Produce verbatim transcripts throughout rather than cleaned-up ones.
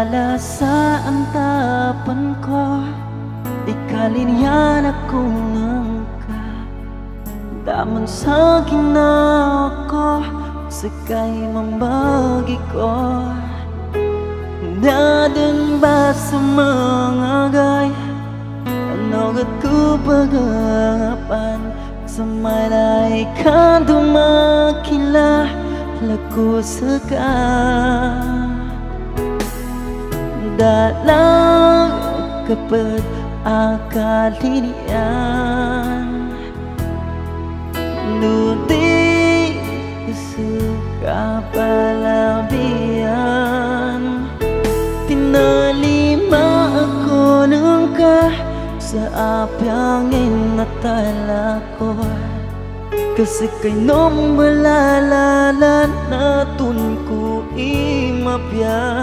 Wala sa antapan ko, ikalinian ako nangka. Daman sa ginawa ko, sakay mambagi ko. Dadang ba sa mga gay, ano gat ko pag-apan. Sa malay ka dumakila, laku saka. Dalang kapag akalinian, nudi suka palabian. Tinalima ako nungka sa apyangin na talako. Kasi kay nung malalalan na tunko imapya.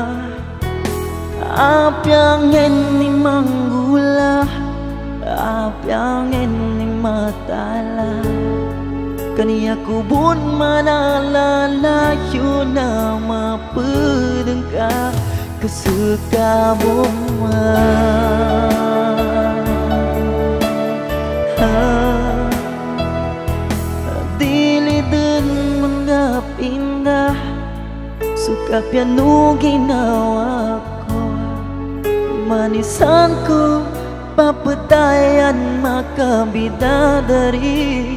Apyangin ni manggula, apyangin ni matala. Kaniya kubun manalalayo na mapadang ka. Kasuka mo man, dili din mga pindah. Suka piano ginawa ko, manisan ko, papatayan makabidadari.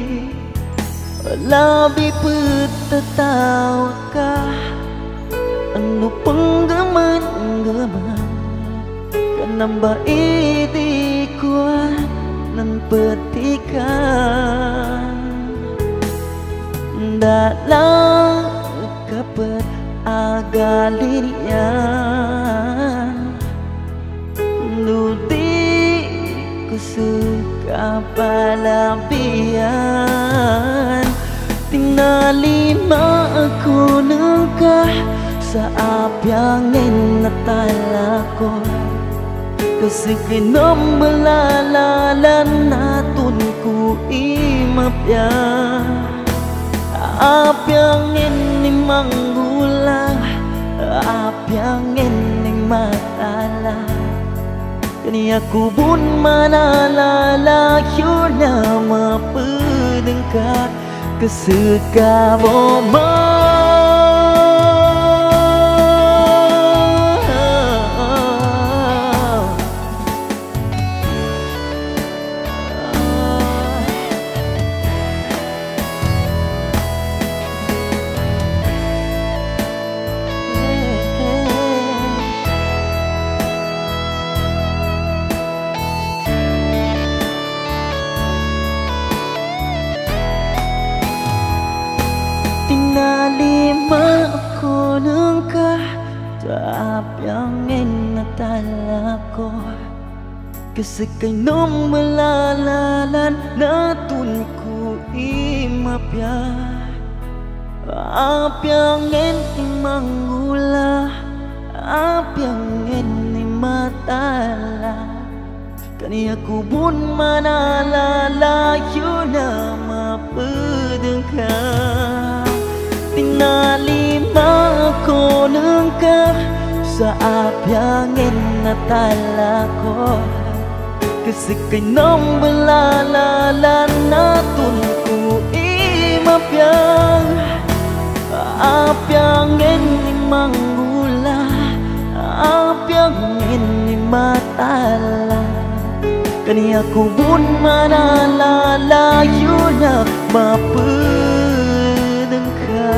Labi patatawa ka, ano pang gaman-gaman. Kanamba iti ko ng petikan. Dalang kapag agalinian, nudi ko suka palabian. Tinalima ako nangka sa apyangin na talako. Kasi kinambalalalan natin ko imapya. Apyangin ni manggula, apyangin ni matala. Kaniya kubun manalalayo na mapadang ka. Kasuka mo man. Tinalima ako nangka sa apyangin na talako. Kasi kay nung malalalan natun ko imapya. Apyangin ni manggula, apyangin ni matala. Kaniya kubun manalalayo na mapadang ka. Tinalima ako nangka sa apyangin na talako. Kasi kay nung malalalan natun ko imapyang. Apyangin ni manggula, apyangin ni matala. Kaniya kubun manalalayo na mapadang ka.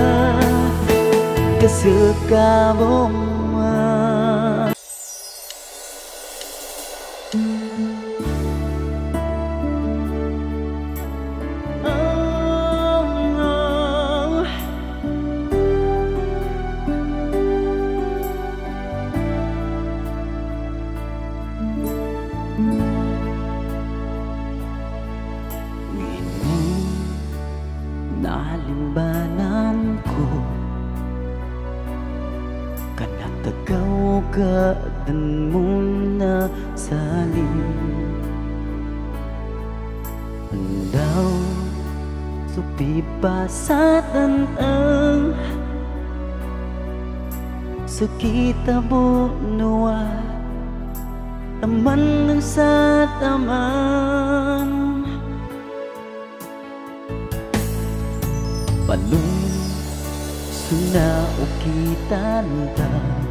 Kasuka mo man. Nalimbanan ko, kanatagaw ka dan mo na salim. Andaw supi pasatan ang sa sa kita bunua taman ng sa taman palung suna ukitan ta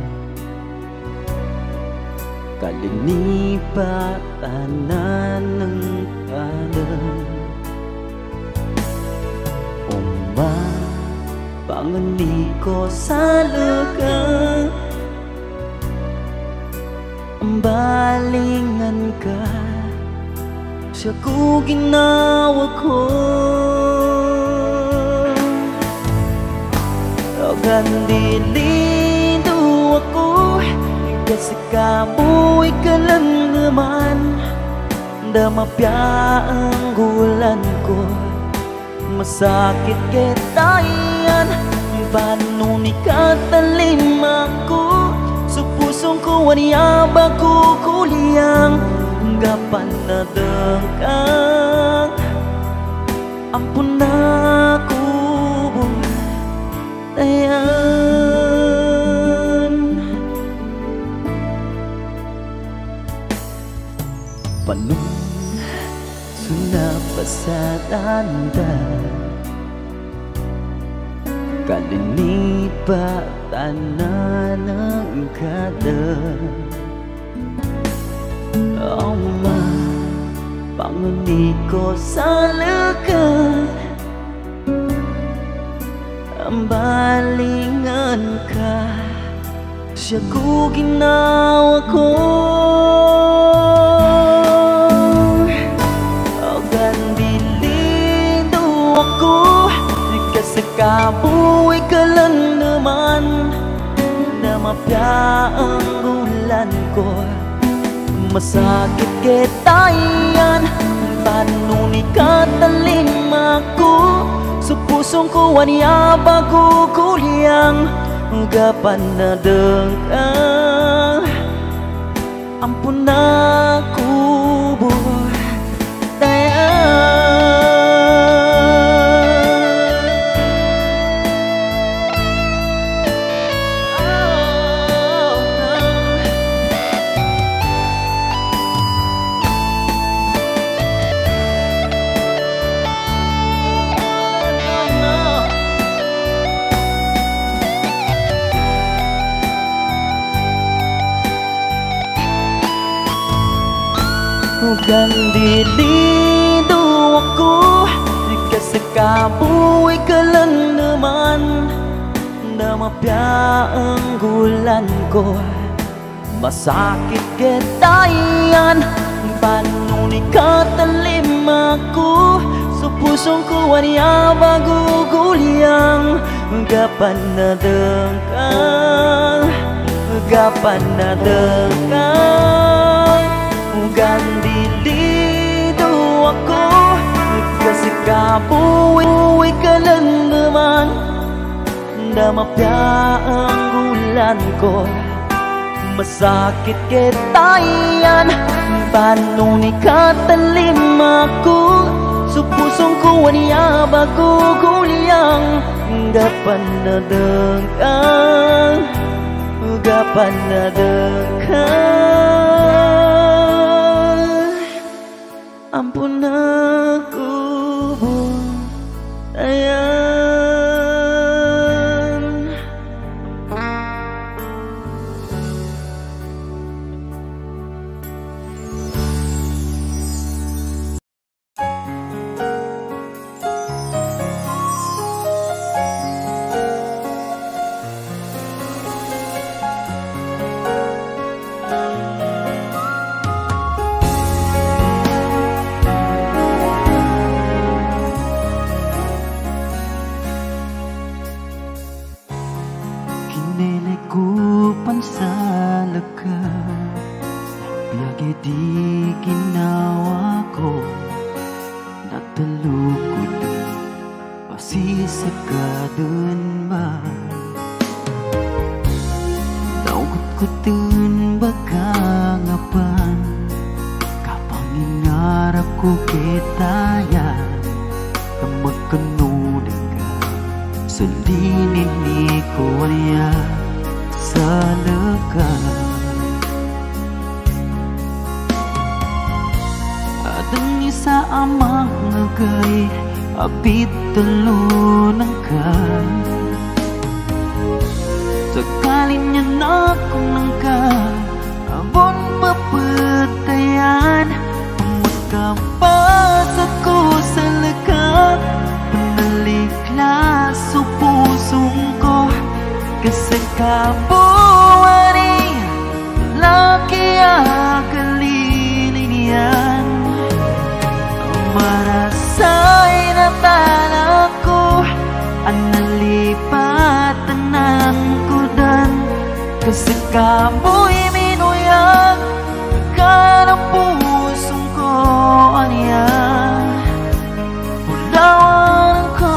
kalinipatanan ng kanan Uma pangani ko sa lugar ang balingan ka siya ko ginawa ko Gandilindo ako kasi kamu'y ka lang naman damapya ang gulan ko masakit kita yan paano ni katalim ako sa pusong ko aniyaba ko kuliyang gapan na dengkang ampun ako ayan panung sunapasatanda kalinipatan na ng kada Oma panguni ko sa lugar ang balingan ka siya ko ginawa ko oh, gandilindo ako kasi kabuhay ka lang naman namapya ang ulan ko masakit kita yan paano ni katalim ako sa pusong ko aniya bago kulyang gapan na dengkang ampun aku Gandilindo ako kasi kabuhay ka lang naman namapya ang gulan ko masakit kita yan paano ni katalim ako sa pusong ko aniya bago gulyang gapan na dengkang gapan na dengkang Gandilido ako kasi kabuhay ka lang naman damapya ang gulan ko masakit kita yan paano ni katalim ako sa pusong ko aniya bago gulyang gapan na dengkang gapan na dengkang ampun aku ayan di ginawa ko natalukod pasisakadun ba naugot ko dun baka ngapan kapangingarap ko kitaya na magkanunan ka sa linin ni ko niya sa lekat. Adang isa amang ngagay abit talunan ka. Sakaling niya na kung nangka abon papatayan. Magkapasak ko sa lekat, panaliklas sa pusong ko. Kasi kabuwari laki akalinin yan. Marasay na tala ko ang nalipatan ng kudan. Kasi kabu'y minuyag ka ng pusong ko aniya. Ulawan ko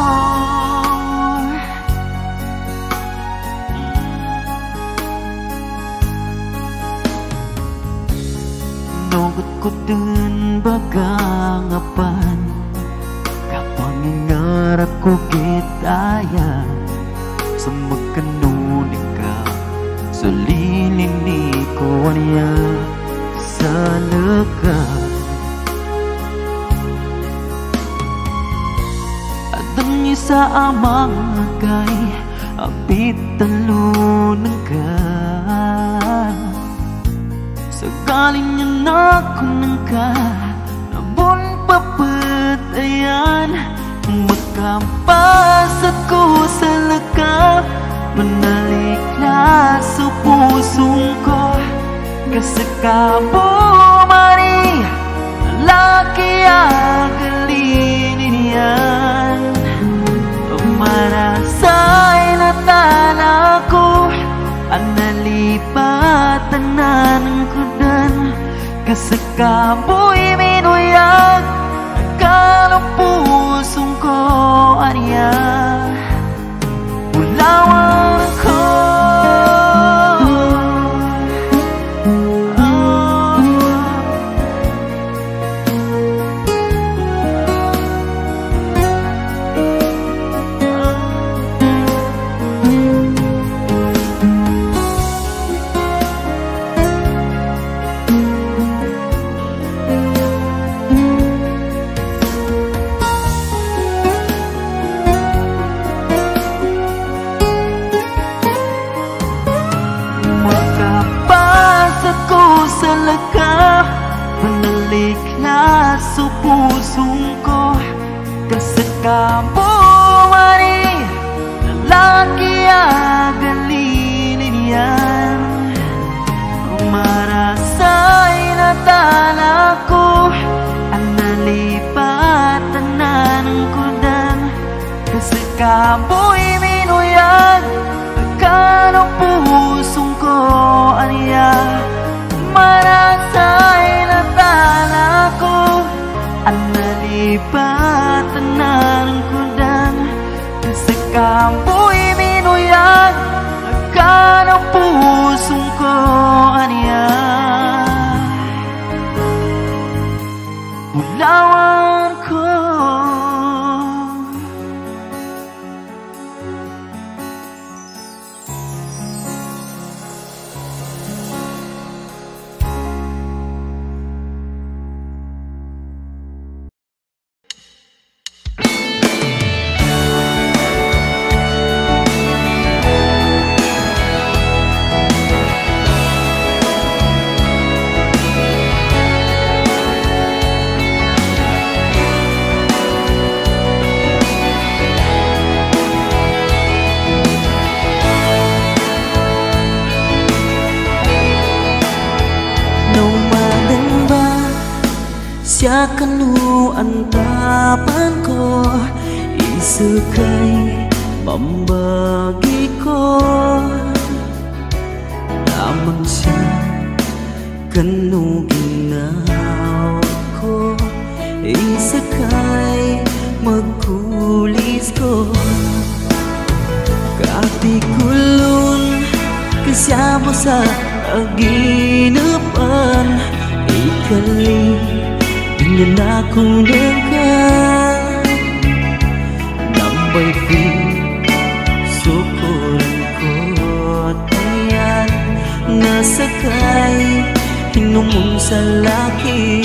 nugot ko dun bagangapan. Kapangingarap ko kitaya sa magkanunin ka. Sa linini ko aniya sa lekat. Adang isa amang agay abit talunan ka. Sagaling niya na kung nangka abon papatayan. Magkampasat ko sa lekat, manaliklas sa pusong ko. Kasi kabumari laki akalinin yan. Marasay na tala ko ang nalipatan ng kudan. Kasi kabu'y minuyag ka ng pusong ko aniya. Ulawan ko sa lekat, panaliklas sa pusong ko. Kasi kabumari lalaki agalinin yan. Marasay na tala ko ang nalipatan ng kudan. Kasi kabu'y minuyag ka ng pusong ko aniya. Marasay na tala ko ang nalipatan ng kudan. Kasi kabu'y minuyag ka ng pusong ko aniya. Ulawan ko siya kanu antapan ko, isukay pambagi ko. Naman siya kanu ginaw ko, isukay magkulis ko. Kapikulun kasya mo sa aginapan, ikali ingin aku dekat. Nambay ko syukuran ko tiya. nasakay hinumon sa laki.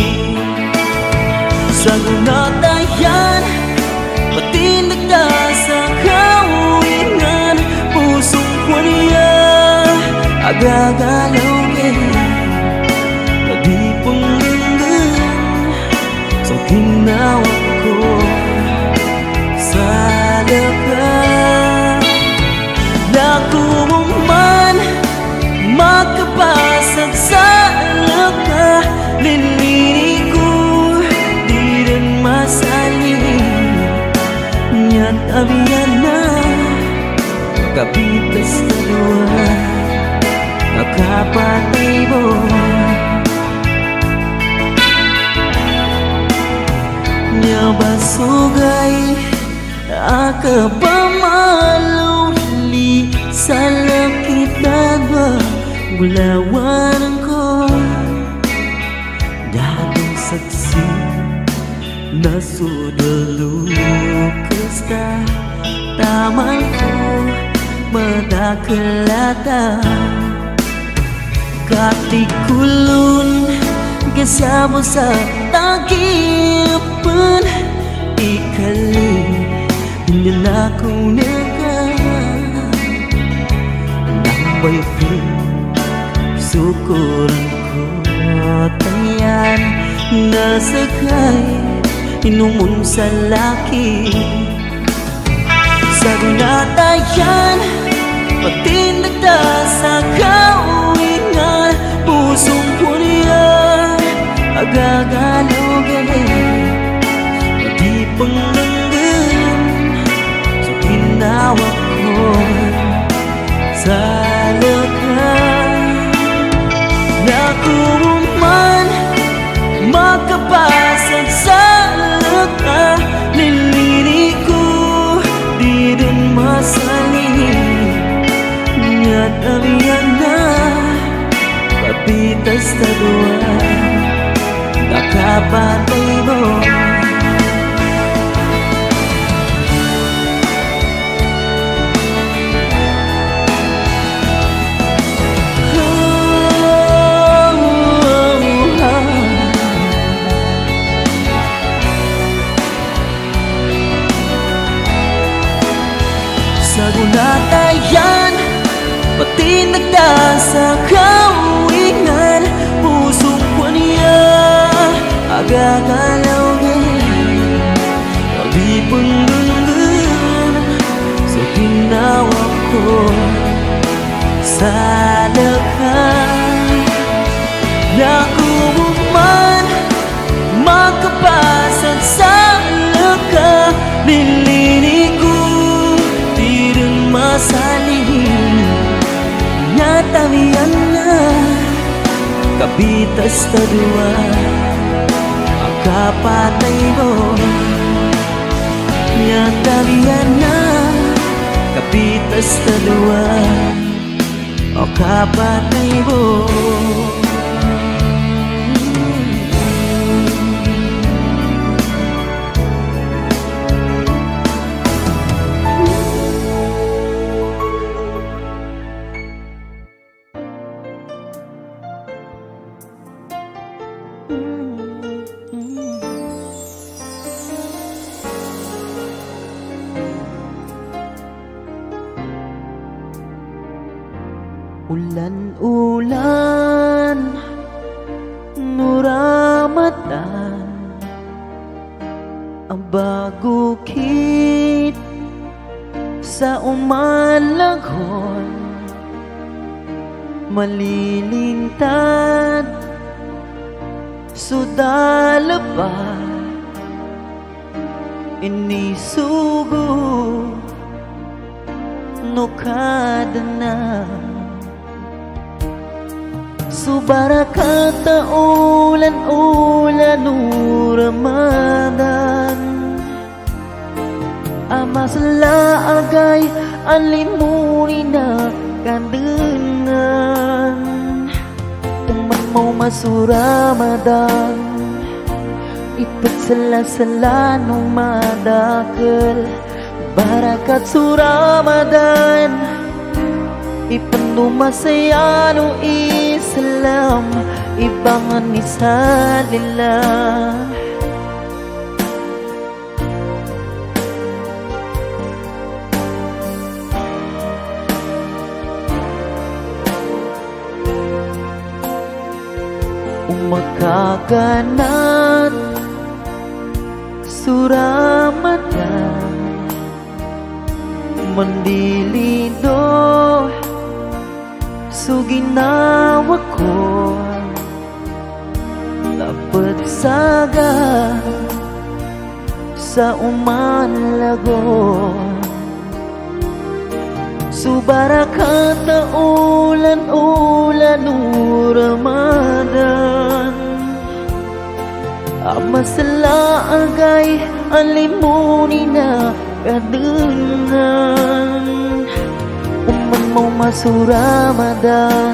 Sa gunatayan patindag na sa kawinan, pusong ko niya agagalaw kay nagipong linggan sa ginawa ko sa lakas. Nakuman makapasag sa laka, linini ko di rin masalin. Niyat abiyan na kapitas na luwa, nakapatay mo. Nya basugay akapamaluli sa lakitan ba gulawan ko. Dadong saksi na sudalukas ka, taman ko madakalata. Katikulun kasama sa tagipan, ikali hindi na ko naga. Nang bayapin sukuran ko tayan, nasakay inumon sa laki. Sa gunatayan patindag na sa kawinan, pusong ko niya agagalaw galing, di panglanggan sa ginawa ko sa lakas. Nakuman makapasag sa laka, nilini ko di rin masalin. Niyat abiyan na kapitas na duwa, nakapatay mo. Sa gunatayan patindag na sa kawinan, pusong ko niya agagalaw ngayon, di panglanggan sa ginawa ko sa lakas. Nakuman makapasag sa laka, nilini ko di rin masalin. Natawian na kapitas na duwa, ang kapatay mo. Natawian na kapitas na duwa, ang kapatay mo. Ulan-ulan nuramatan, ang bagukit sa umalaghon, malilintad sudalaba inisugo nukada na. Subarakata ulan-ulan uramadan, amasla agay alimuni na kandengan. Teman mau masuk Ramadan, ikut sela-sela nu madakel barakat su Ramadan. Ipanumasayano Islam Ibangan ni salila Umakaganat Suramatan Mandilido Suginawa ko Dapat saga Sa umanlago Subarakata ulan-ulan Ramadan Amasala agay alimuni na kadengan Uman mo masuramadan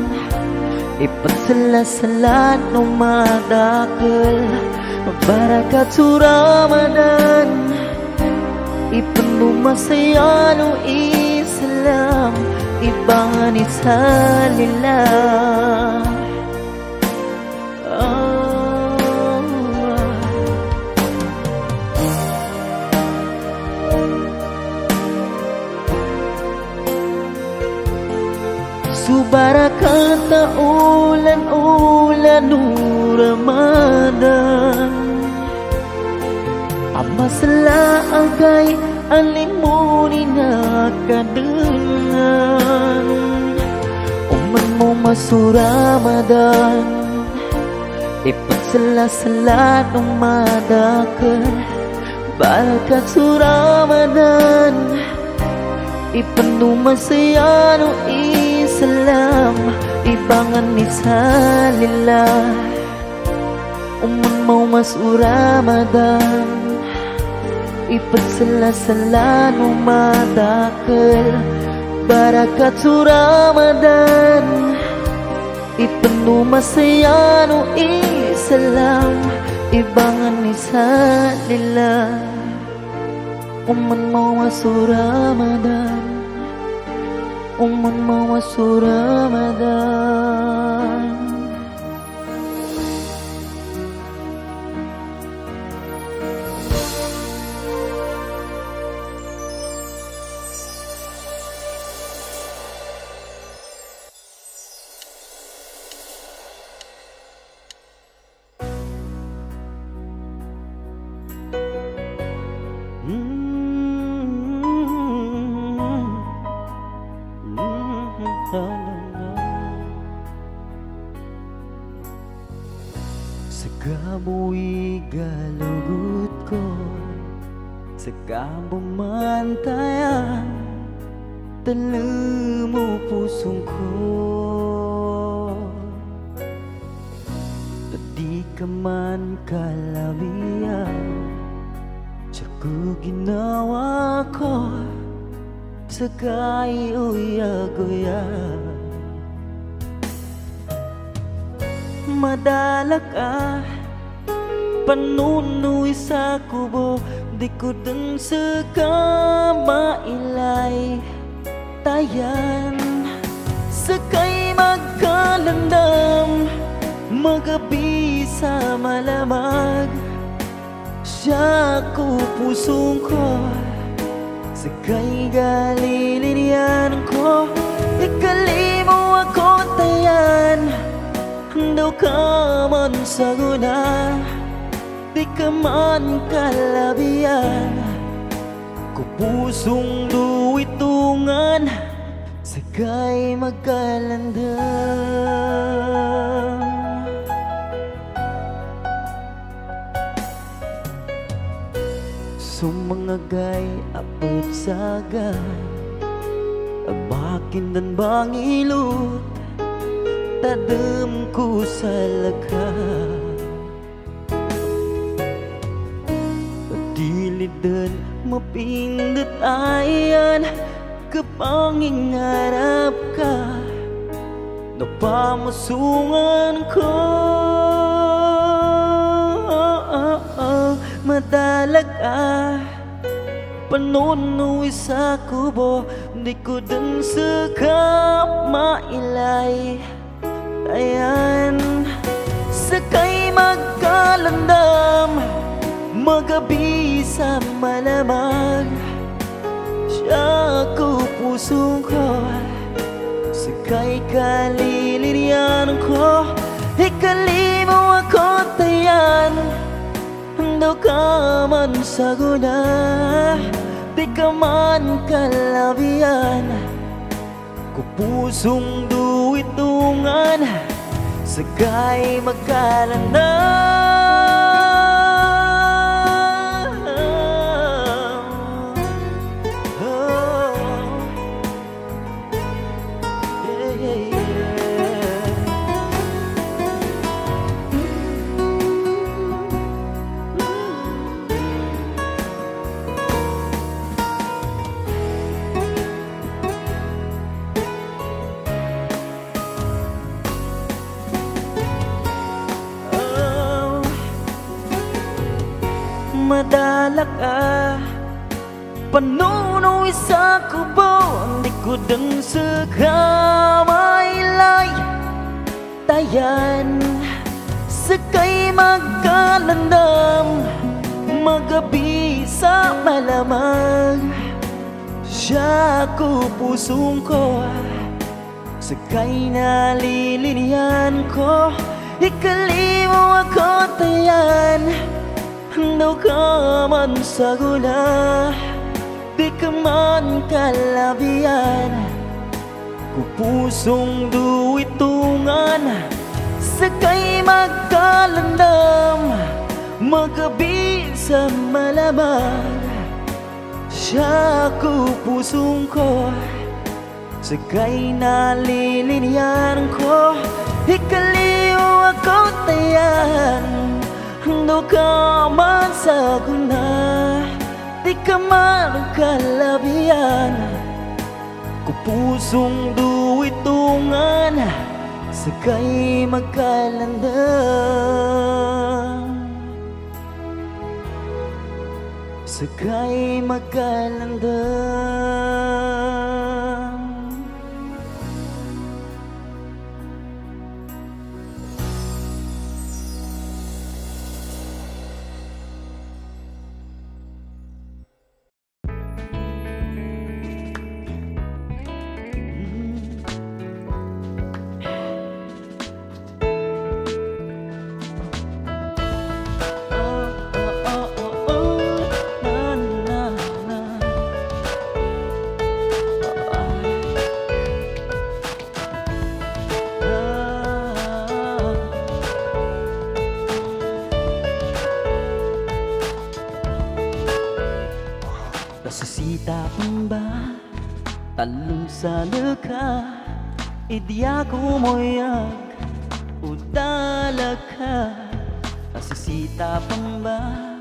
Ipagsalat-salat no madakal Barakat suramadan Ipanumasayano Islam Ibangan isalila Subarakata ulan-ulan Ramadan Amasala agay alimuni na kadengan Uman mo masuramadan Ipagsalat-salat ng madakal Barakat suramadan Ipanumasayano Islam Ibangan ni salila Uman mo masuramadan Ipagsalat-salat ng madakal Barakat suramadan Ipanumasayano Islam Ibangan ni salila Uman mo masuramadan Uman mo masuramadan Sagamo'y galugot ko Sagabumantayan Tala mo pusong ko At di ka man kalabihan Tiyago ginawa ko Sagay uya-guya Madalak ah Panunoy sa kubo Di ko dun sa kamailay Tayan Sakay magkalandam Magabi sa malamag Siya ko pusong ko Sakay galilinian ko Ikali mo ako tayan Daw ka man saguna Di ka man kalabian Kupusong duwitungan Sagay magkalandam Sumangagay apot sagay Abakin dan bangilot Tadam ko sa laka Padilidan mapindot ayan Kapangingarap ka Napamasungan ko Madalag ah Panunuwi sa kubo, di ko dun sekap mailay. Ayan, sakay magkalandam, magabi sa malamang. Siya ko pusong ko, sakay kalilirian ko. Ikali mo ako tayan, handa ka man sa guna, di ka man kalabian. Kupusong duwitungan, sakay magkalandam. Oh, yeah, yeah, yeah. Madala ka, panunuwi sa kubo, di ko dun sekamailay. Tayan, sakay magkalandam, magabi sa malamang. Siya ko pusong ko, sakay nalilinian ko. Ikali mo ako tayan, handa ka man sa gula, di ka man kalabian. Kupusong duwitungan, sakay magkalandam, magabi sa malamang. Siya ko pusong ko, sakay nalilinian ko. Ikali mo ako tayan, handa ka man sa guna, di ka man kalabian. Kupusong duwitungan, sakay magkalandam, sakay magkalandam. Nasisita pang ba talong sa luka, idya ko moyag udala ka. Nasisita pang ba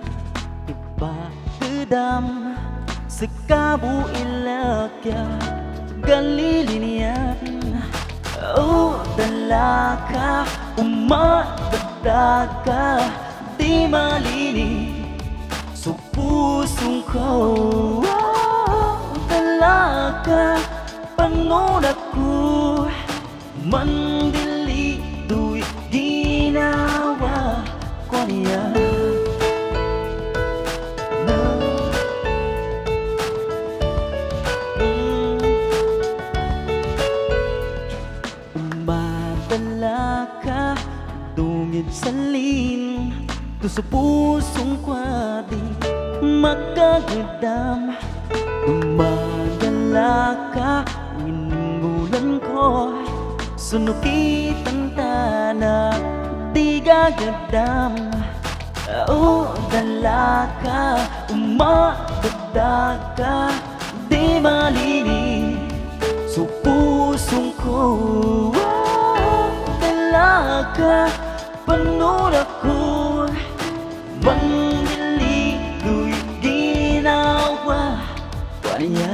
ipagdam sa kabuilakya galilinian. O dala ka, umadagdag ka, di malini sa pusong ko. Dala ka, panunat ko, mandili duit ginawa ko niya. Umadala ka, dungid salin, to sa pusong kwadi magkagadam. Umadala ka, minumulan ko, sunukitang tanak, di gagadam. O dala ka, umadagdag ka, di malini sa pusong ko. Dala ka, panunat ko, mandili ko'y ginawa ko niya.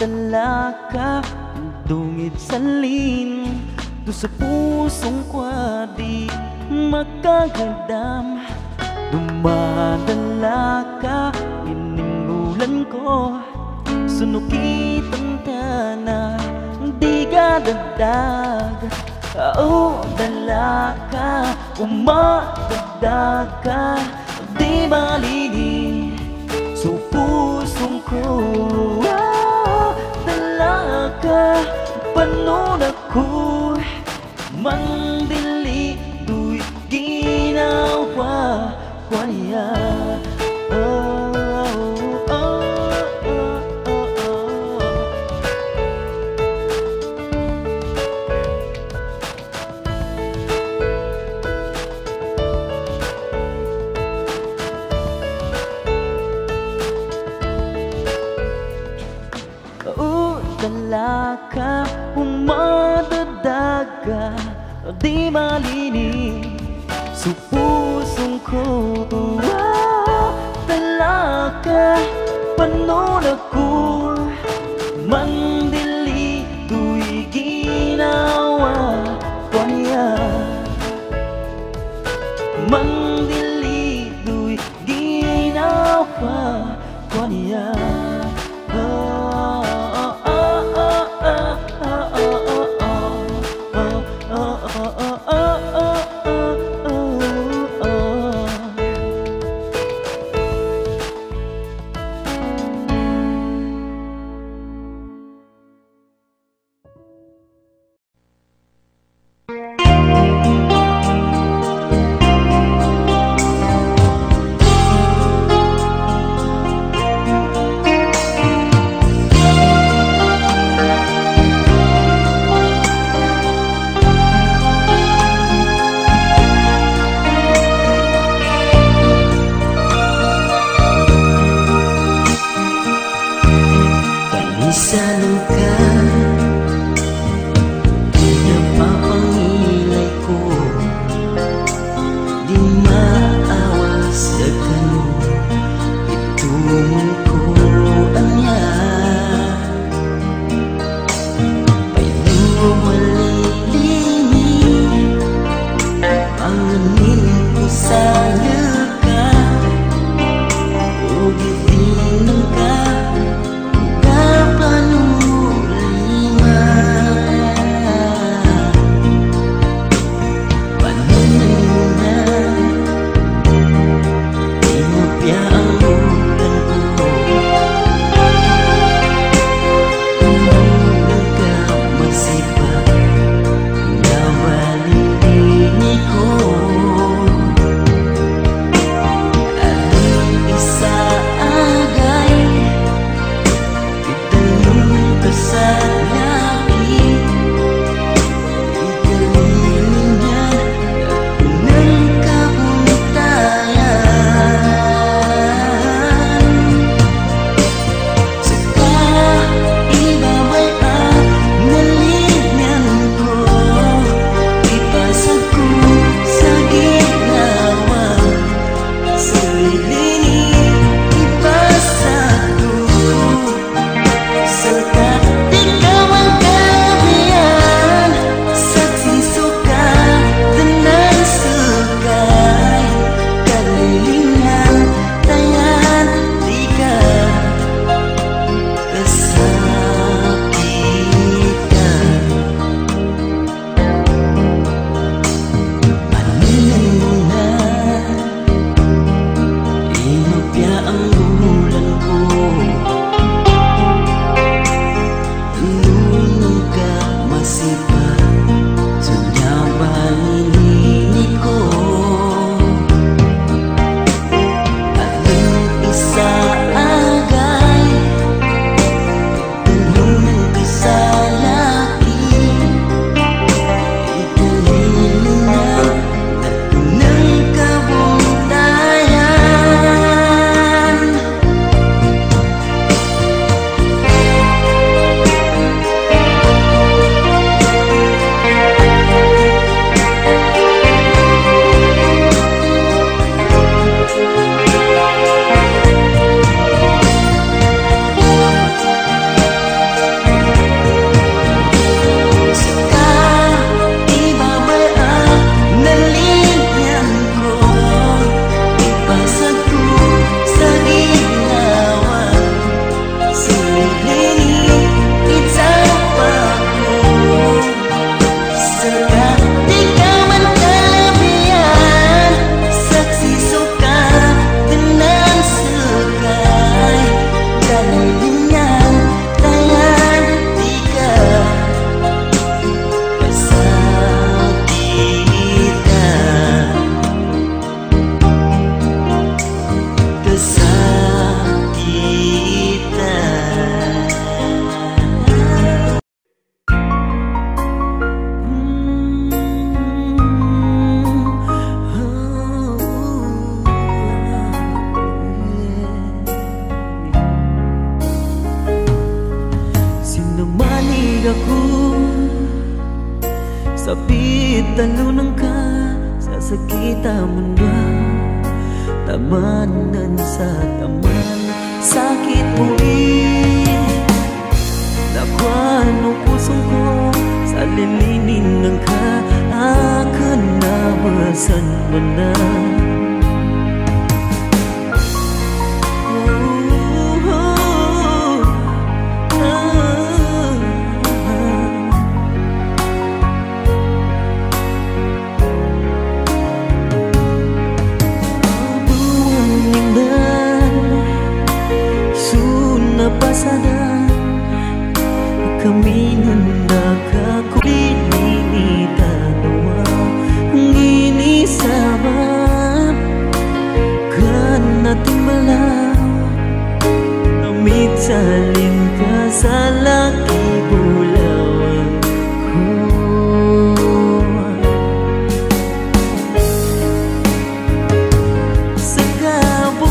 dala ka dungit sa lin, do sa pusong kwadi magkagadam. Dumadala ka inimulan ko, sunukitang tana di ka dadag. O dala ka, umadadag ka, di malini sa pusong ko. Ah, dala ka, panon ako, mandili do'y ginawa ko niya. Oh, oh, oh, oh, oh. Oh, dala ka, umadadag ka, di malini sa pusong ko. Ah, dala ka, panon ako, mandili do'y ginawa ko niya. Mandili do'y ginawa ko niya. Oh, oh, oh, oh, oh, oh, oh, oh, oh, oh, oh, oh. talunang ka sa sakit ang mundo. Tamanan sa taman, sakit mo rin. Nakuha ng pusong ko sa lilinin ng ka, akan nabasan mo na. Pasada kami nagkakakulinita dua nginisabab kan nating malaw namit salin ka sa laki bulawan ko sa kabo.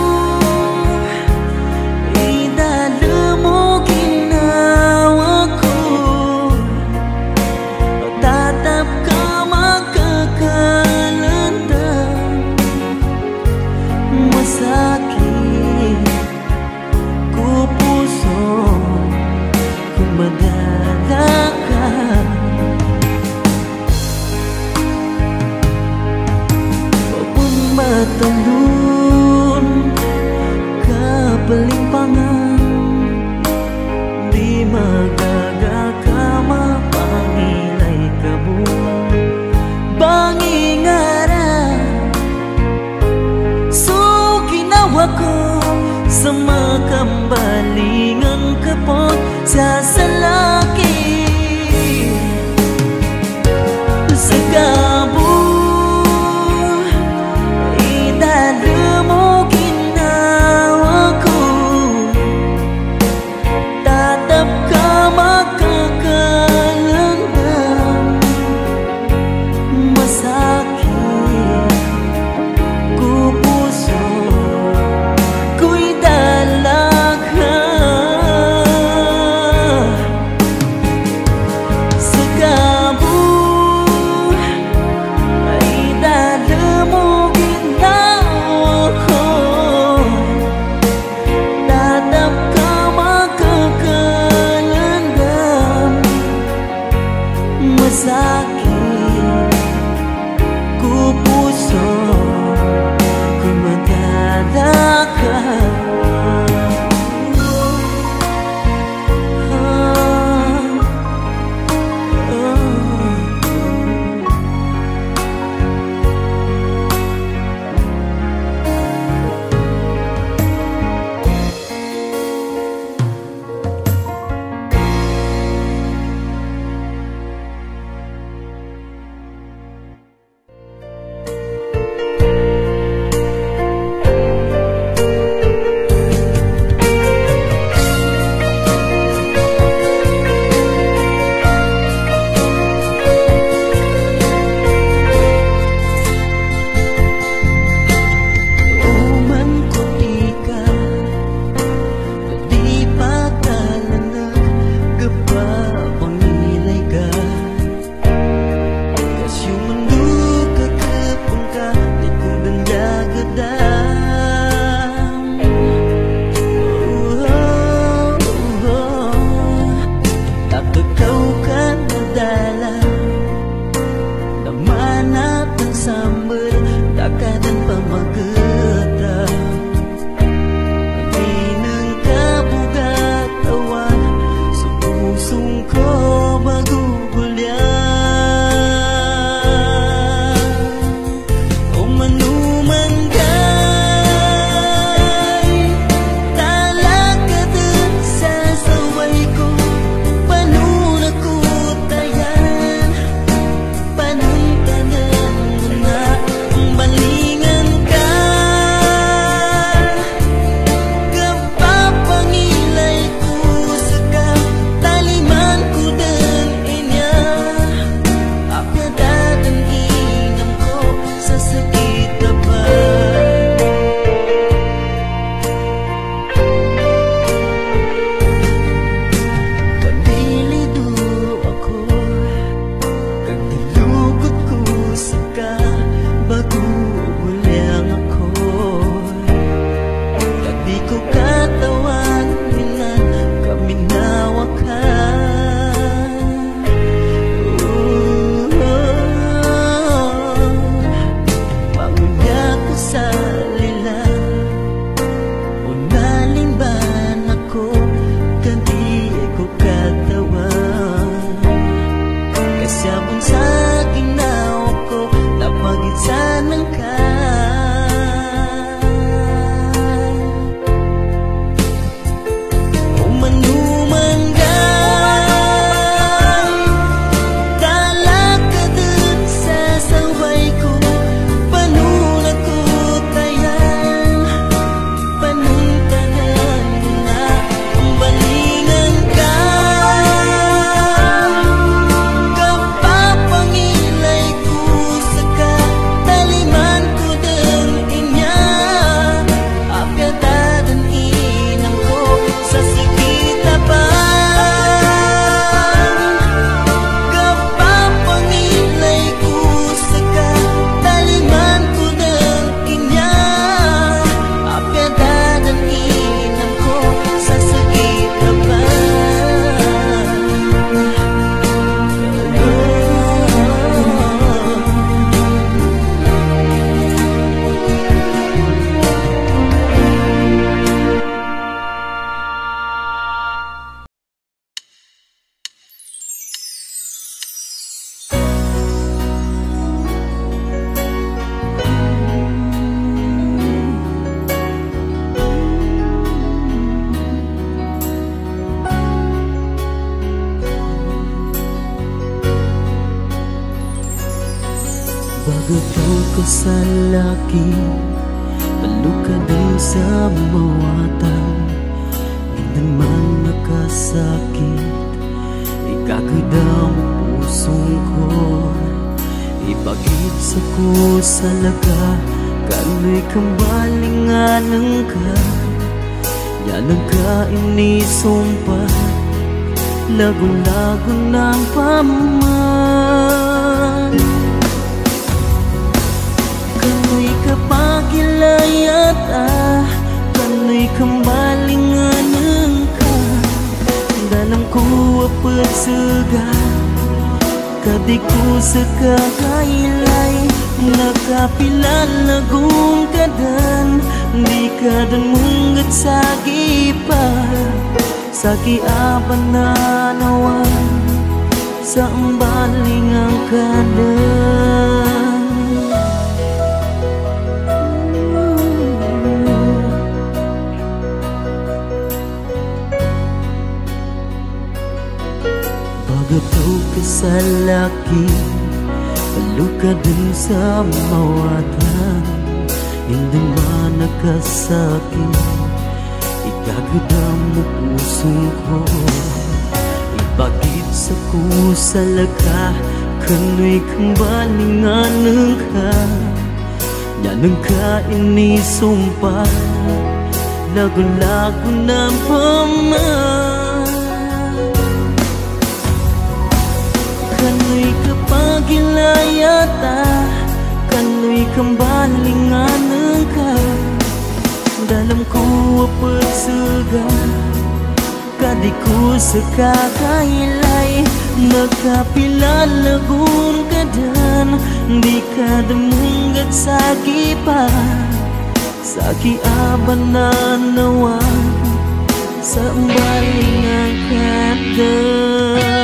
Sakit ku puso kung madala ka. Wapun matalun kapalimpangan, di magaga ka mapangilay ka mo. Bangingara ako sa makambalingan kapot sa salaki sa gabo. Idala mo ginawa ko, tatap ka makakalangan. Masakit ku puso sa laki, palukad din sa mawatan. Hindi man nakasakit, ikagudang pusong ko. Ibagit sa ko sa laga, kano'y kambalinganan ka. Yan ang kainisumpa, lagong-lago ng paman. Kano'y kapagilayat ah, kano'y kambalinganan ka. Dalam ko apet sega, kadi ko sa kakailay. Nakapilan lagong kadan, di kadan munggat sagi pa. Sagi aban na nawan, sa ambaling ang kadan. Bagataw ka sa laki, palukad din sa mawatan. Hindi man nakasakit, ikagudang mo pusong ko. Ibagit sa ko sa laga, kano'y kambalinganan ka. Yan ang kainisumpa, lago-lago ng paman. Kano'y kapagilayat ah, kano'y kambalinganan ka. Dalam ko apet sega, kadi ko sa kakailay. Nakapilan lagun kadan, di kada munggat sagi pa. Sagi aban na nawan, sa ambaling ang kadan.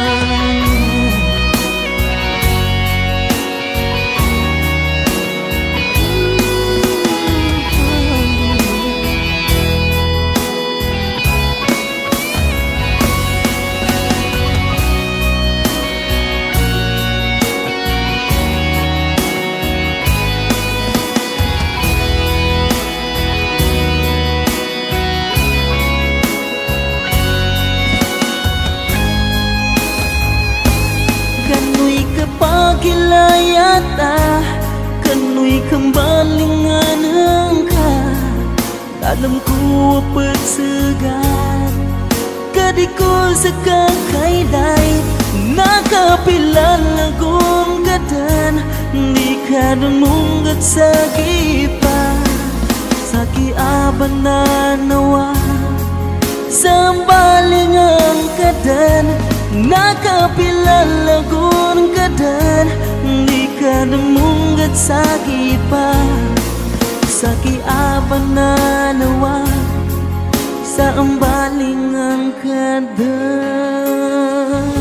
Pagilayat ah, kano'y kambalinganan ka. Dalam ko apet segan, kadi ko sa kakailay. Nakapilan lagong kadan, di kadang munggat sagi pa. Sagi aban na nawa, sambaling ang kadan. Nakapilan lagun kadan, di kadang munggat sagi pa. Sagi aban na nawa, sa ambaling ang kadan.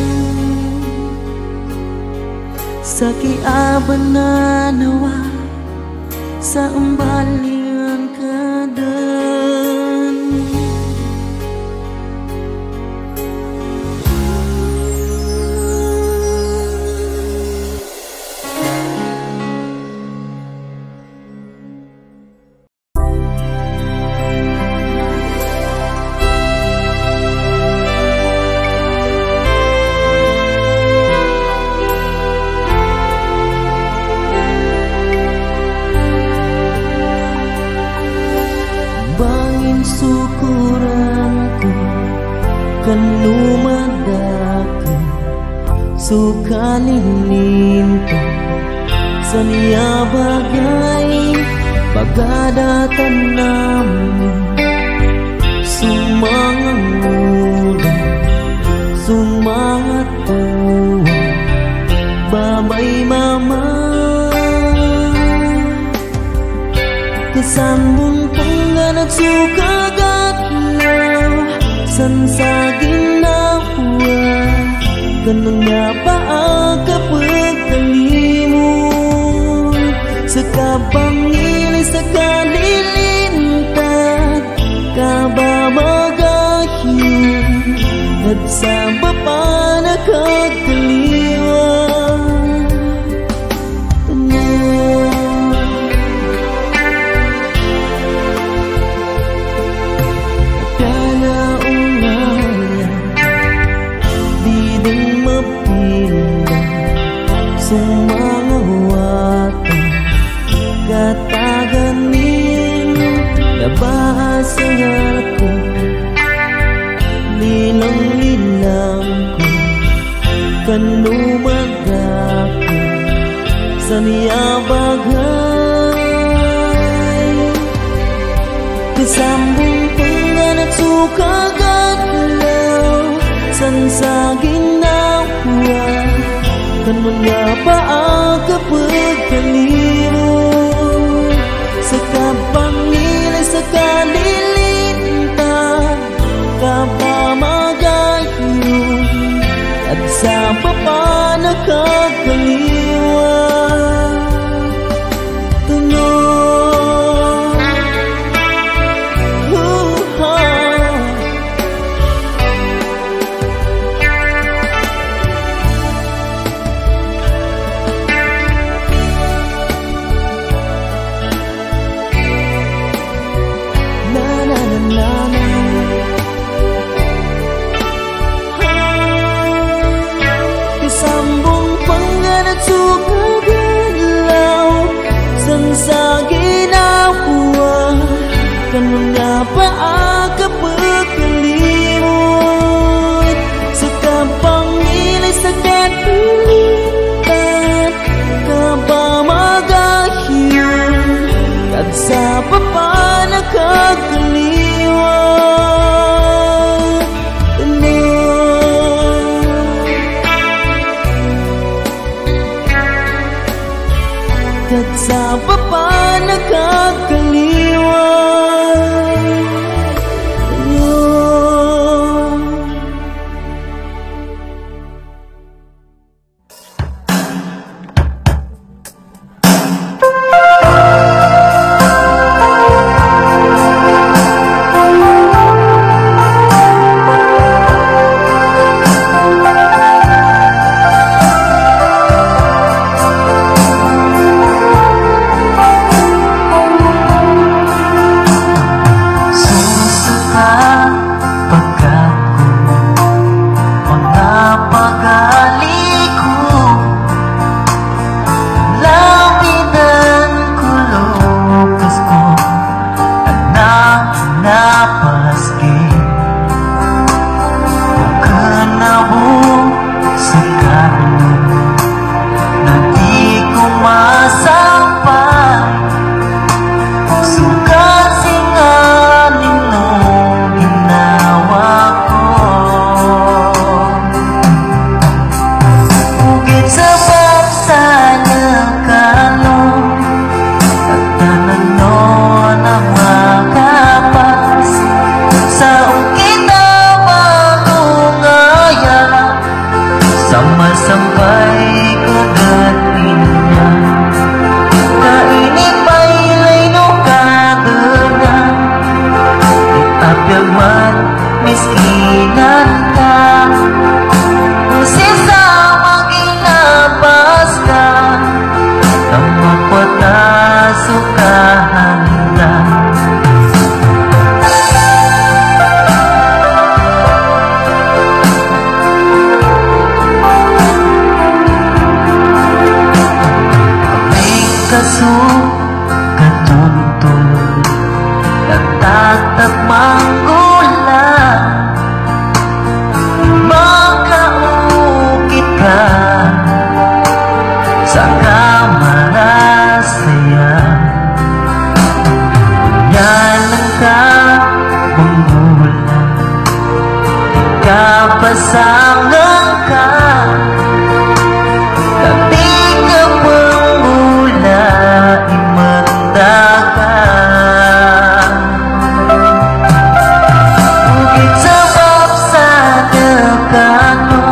Sagi aban na nawa, sa ambaling ang kadan. Syukuranku kan lumadakan sukalilintang sania bagai pagadatan namin sumangang muda sumangat tua babay mama kesambung pengganak suka gatlaw sansagin na puwa kanang napaa kapag kalimut sekabangili sekalilintat kababagahin at sa bapa nakagkaliwan sangat ko lilang-lilang ko kanumagako sa niya bagay kasambong panganat sukagalaw san sa ginawa kan mga paa kapag kaliro sa kapangilay sa kalilintang kapamagayon at sa papa nakakaliwa tunog uh-huh. Sa ginawa kan mga paa kapag kalimot sa kapangilay sa katilitan kapamagayon at sa papa nakakaliwa at sa papa nakakaliwa pasangan ka ketika pemula mendakan mungkin sebab sadekano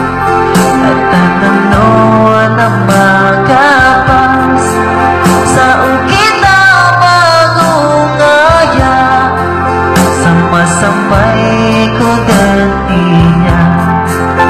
atanano nama kapas saat kita mengungaya sampai ku gantinya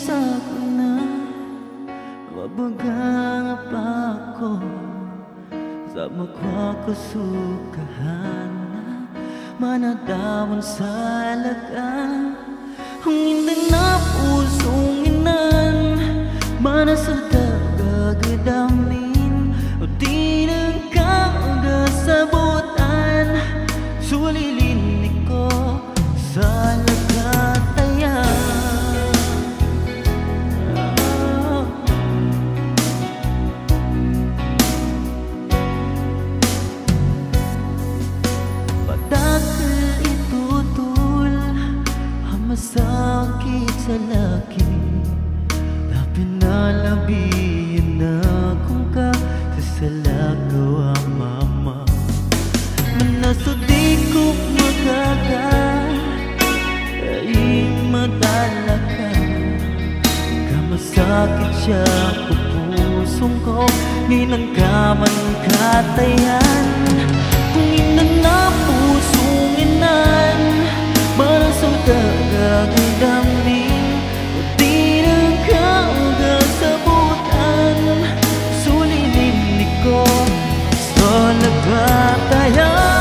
sana mabagang ako sa magkakasukahan na manadamon sa lagang hangin na pusong inan mana sa tagagadamin o di nang kaagasabutan sulilinig ko sa lagatayan. Padakal itutul ang masakit sa laki na pinalabihin na kung ka sasalagaw ang mama manasudi ko magaka ay madala ka kamasakit siya ko pusong ko ninanggaman katayan kung inan na pusong inan marasang tagagadamin o di nang kaagasabutan sulilinig ko sa lagatayan.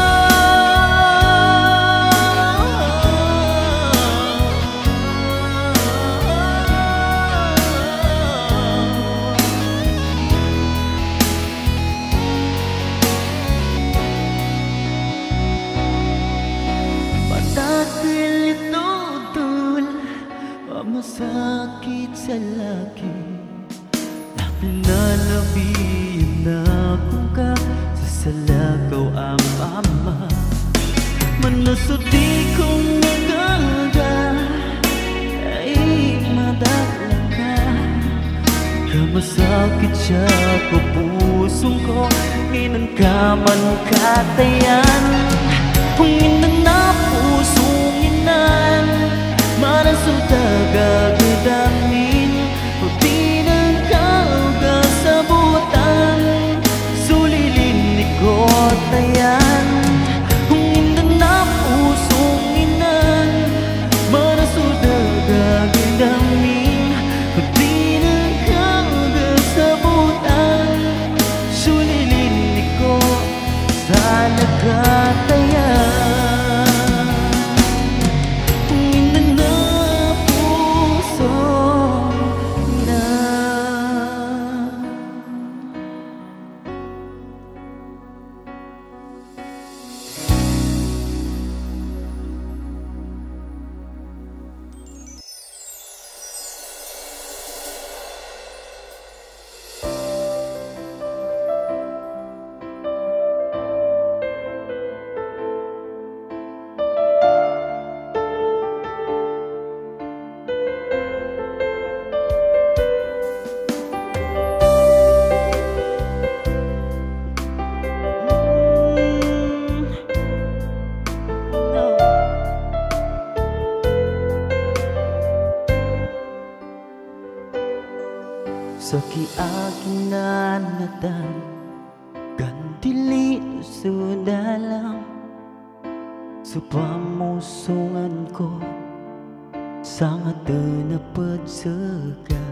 Masakit sa laki na pinalabihin na kung ka sasalagaw ang mama manasudi kong magaga ay madala ka kamasakit siya ko pusong ko inangkaman katayan kung inan na pusong inan marasang tagagadamin o di nang kaagasabutan sulilinig ko tayan kung inan na pusong inan marasang tagagadamin o di nang kaagasabutan sulilinig ko sa lagatayan. Sa kiaking nanatan Kandili sudalang Sa pamusungan ko Sangat napad saka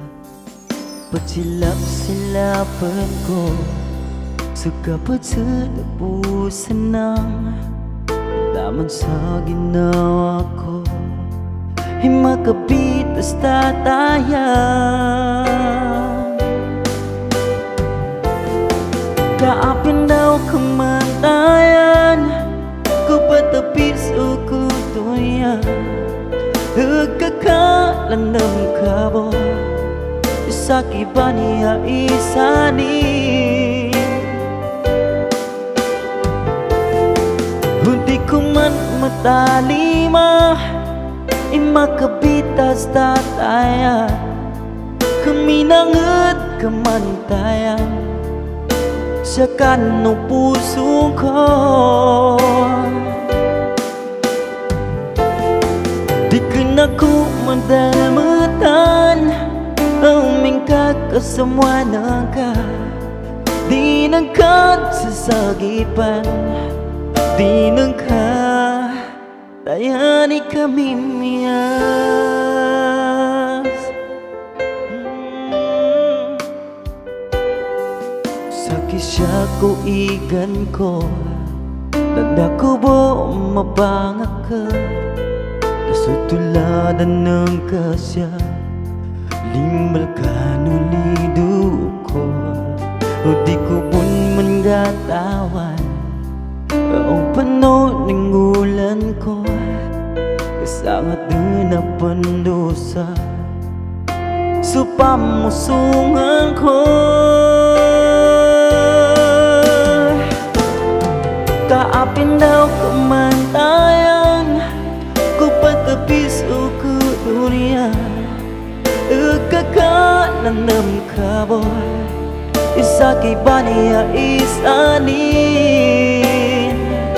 Pagsilap-silapan ko Sa kapag sa nabusan ng Daman sa ginawa ko Ay makabitas tatayan Kaapin daw kamantayan Kupatapis o kutuyan Hagkakalandam kabo Isaki ba niya isani Hindi ko man matalima Imakabitas tatayan Kami nangad kamantayan sa kanong puso ko Di ka na ko madalamutan Aming kakasamwanan ka Di nang kagsasagipan Di nang ka Tayani kami miyas Siya ko igan ko Tanda ko bo mabangak ka Nasutuladan ng kasya Limbal ka nulido ko O di ko pun man gatawan Ang pano ng ulan ko Kasangat din na pandosa So pamusungan ko Kaapin daw kemantayan Ku patapis o ku dunia Ikakanan nam kaboy Isaki bania isanin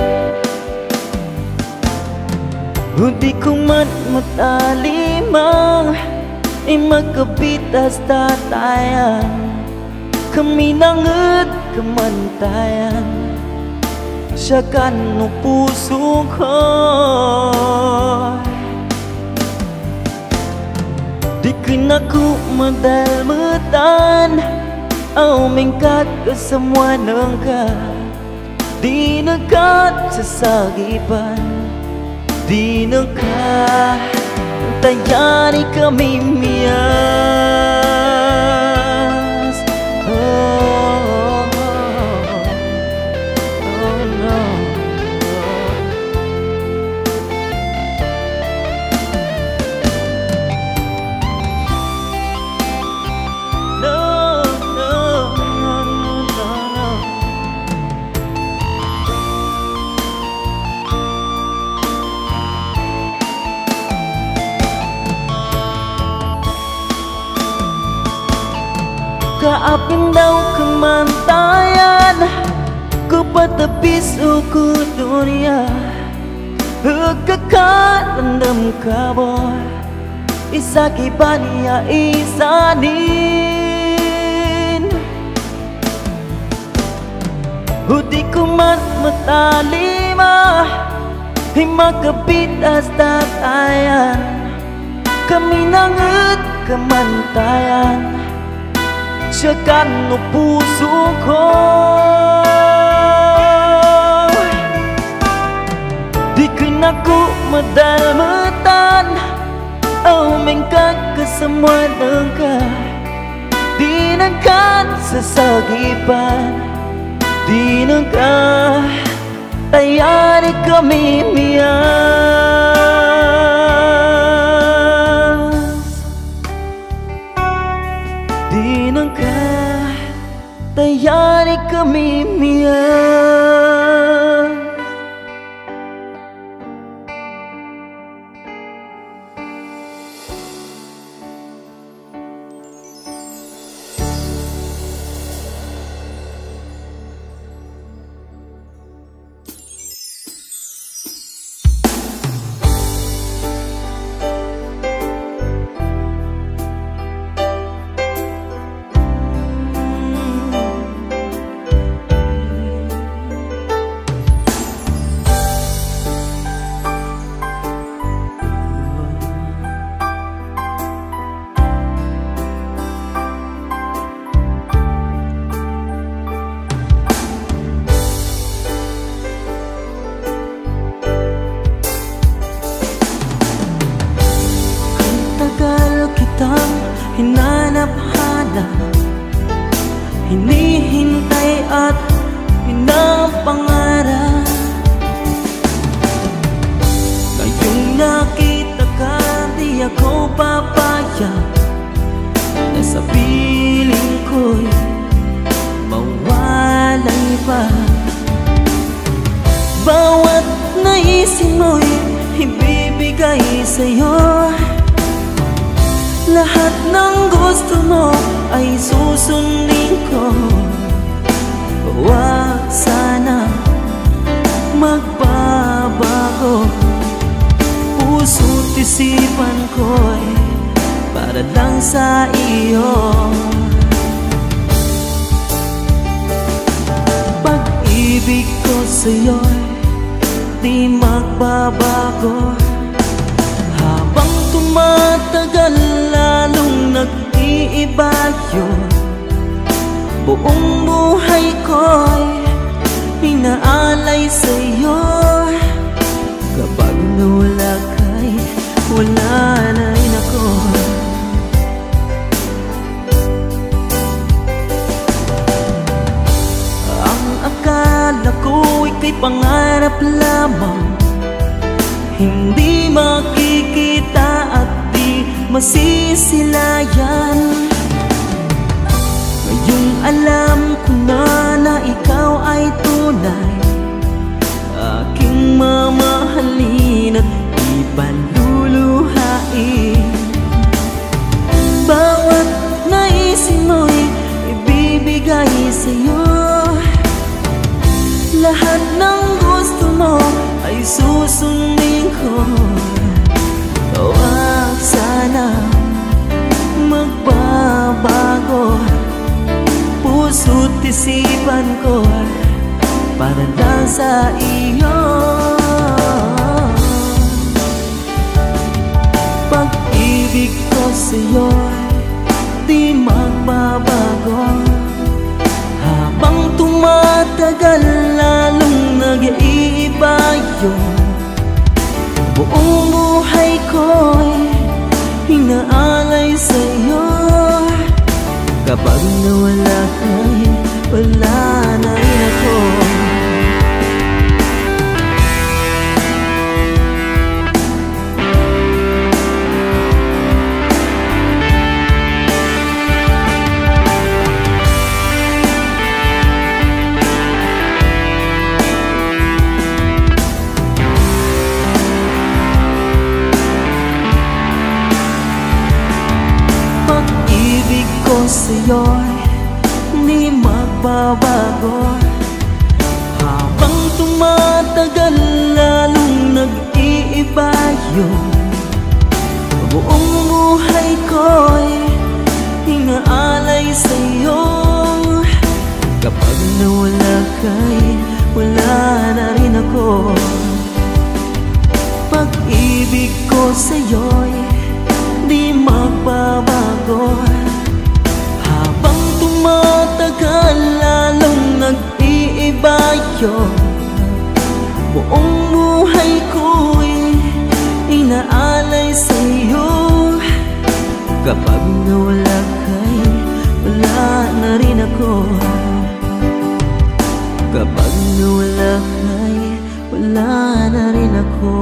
Hudi kumat matalimang Imakapitas tatayan Kami nanget kemantayan Siya kan no puso ko Di kinaku madalmutan Au mingkat ke semua nengka Di nekat sesagipan Di nekat tayani kami mias oh, oh, oh no No, no, no, no, no Kaapin daw kemantayan Ku patapis uku dunia Hekakalan dem kaboy Isaki bania isanin Hudi kumat matalima Himakapitas tatayan Kami nanget kemantayan Siya kan no puso ko Di kinaku madalmatan Au mingkat ke semua nengka Di nengkat sesagipan Di nengka tayari kami mias Di nengka tayari kami mias Hinanap-hanap, hinihintay at pinapangarap Ngayong nakita ka, di ako papayag Na sa piling ko'y mawalay pa Bawat naisin mo'y ibibigay sa'yo Lahat ng gusto mo ay susundin ko Huwag sana magbabago Puso't isipan ko'y para lang sa iyo Pag-ibig ko sa'yo'y di magbabago Habang tumatagal lalong nag-iiba yun Buong buhay ko'y inaalay sa'yo. Kapag nawala ka'y wala na rin ako. Ang akala ko ika'y pangarap lamang, hindi makikita at di masisilayan. Ngayong alam ko na na ikaw ay tunay, aking mamahalin at ipanluluhain. Bawat naisin mo'y ibibigay sa'yo, lahat ng gusto mo ay susundin ko. Huwag sana magbabago, puso't isipan ko para lang sa iyo. Pag-ibig ko sa'yo di magbabago, habang tumatagal lalong nag-iiba yun. Buong buhay ko'y inaalay sa'yo. Kapag nawala ka'y wala na rin ako. Pag-ibig ko sa'yo'y di magbabago, habang tumatagal lalong nag-iiba yun. Buong buhay ko'y inaalay sa'yo. Kapag nawala ka'y wala na rin ako. Pag-ibig ko sa'yo'y di magbabago, habang tumatagal lalong nag-iiba yun. Buong buhay ko'y inaalay sa'yo. Kapag nawala ka'y wala na rin ako. Kapag nawala ka'y wala na rin ako.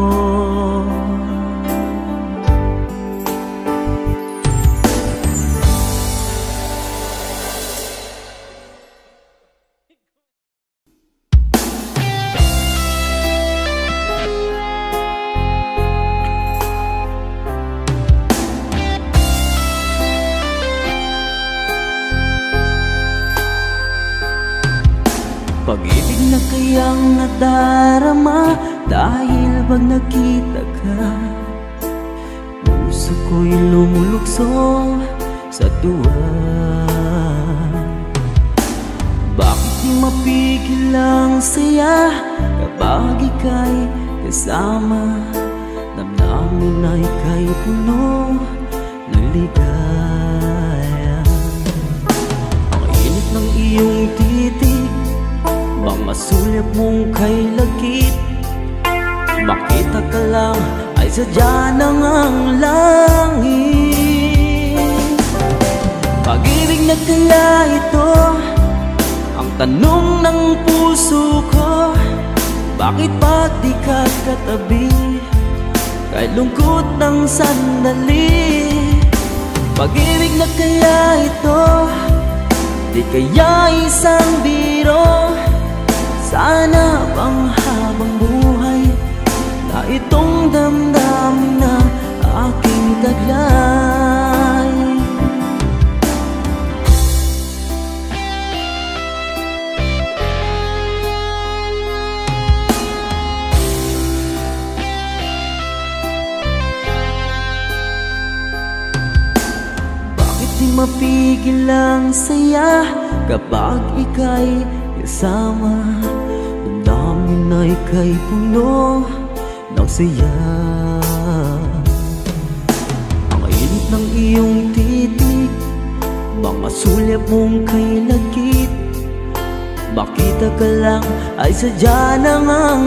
Pag-ibig na kayang nadarama dahil pag nakita ka, puso ko'y lumulukso sa tuwa. Bakit di mapigil ang saya kapag ika'y kasama? Damdamin na ika'y puno ng ligaya. Ang init ng iyong titig, bang masulip mong kay lagkit, makita ka lang ay sadya ng ang langit. Pag-ibig na kaya ito ang tanong ng puso ko. Bakit pa di ka katabi kay lungkot ng sandali? Pag-ibig na kaya ito, di kaya isang biro? Sana bang habang buhay na itong damdamin na aking taglay? Bakit di mapigil ang saya kapag ika'y kasama? Damdamin na ika'y puno ng saya. Ang init ng iyong titig, Mga sulyap mong kay lagkit, makita ka lang ay sadya ng ang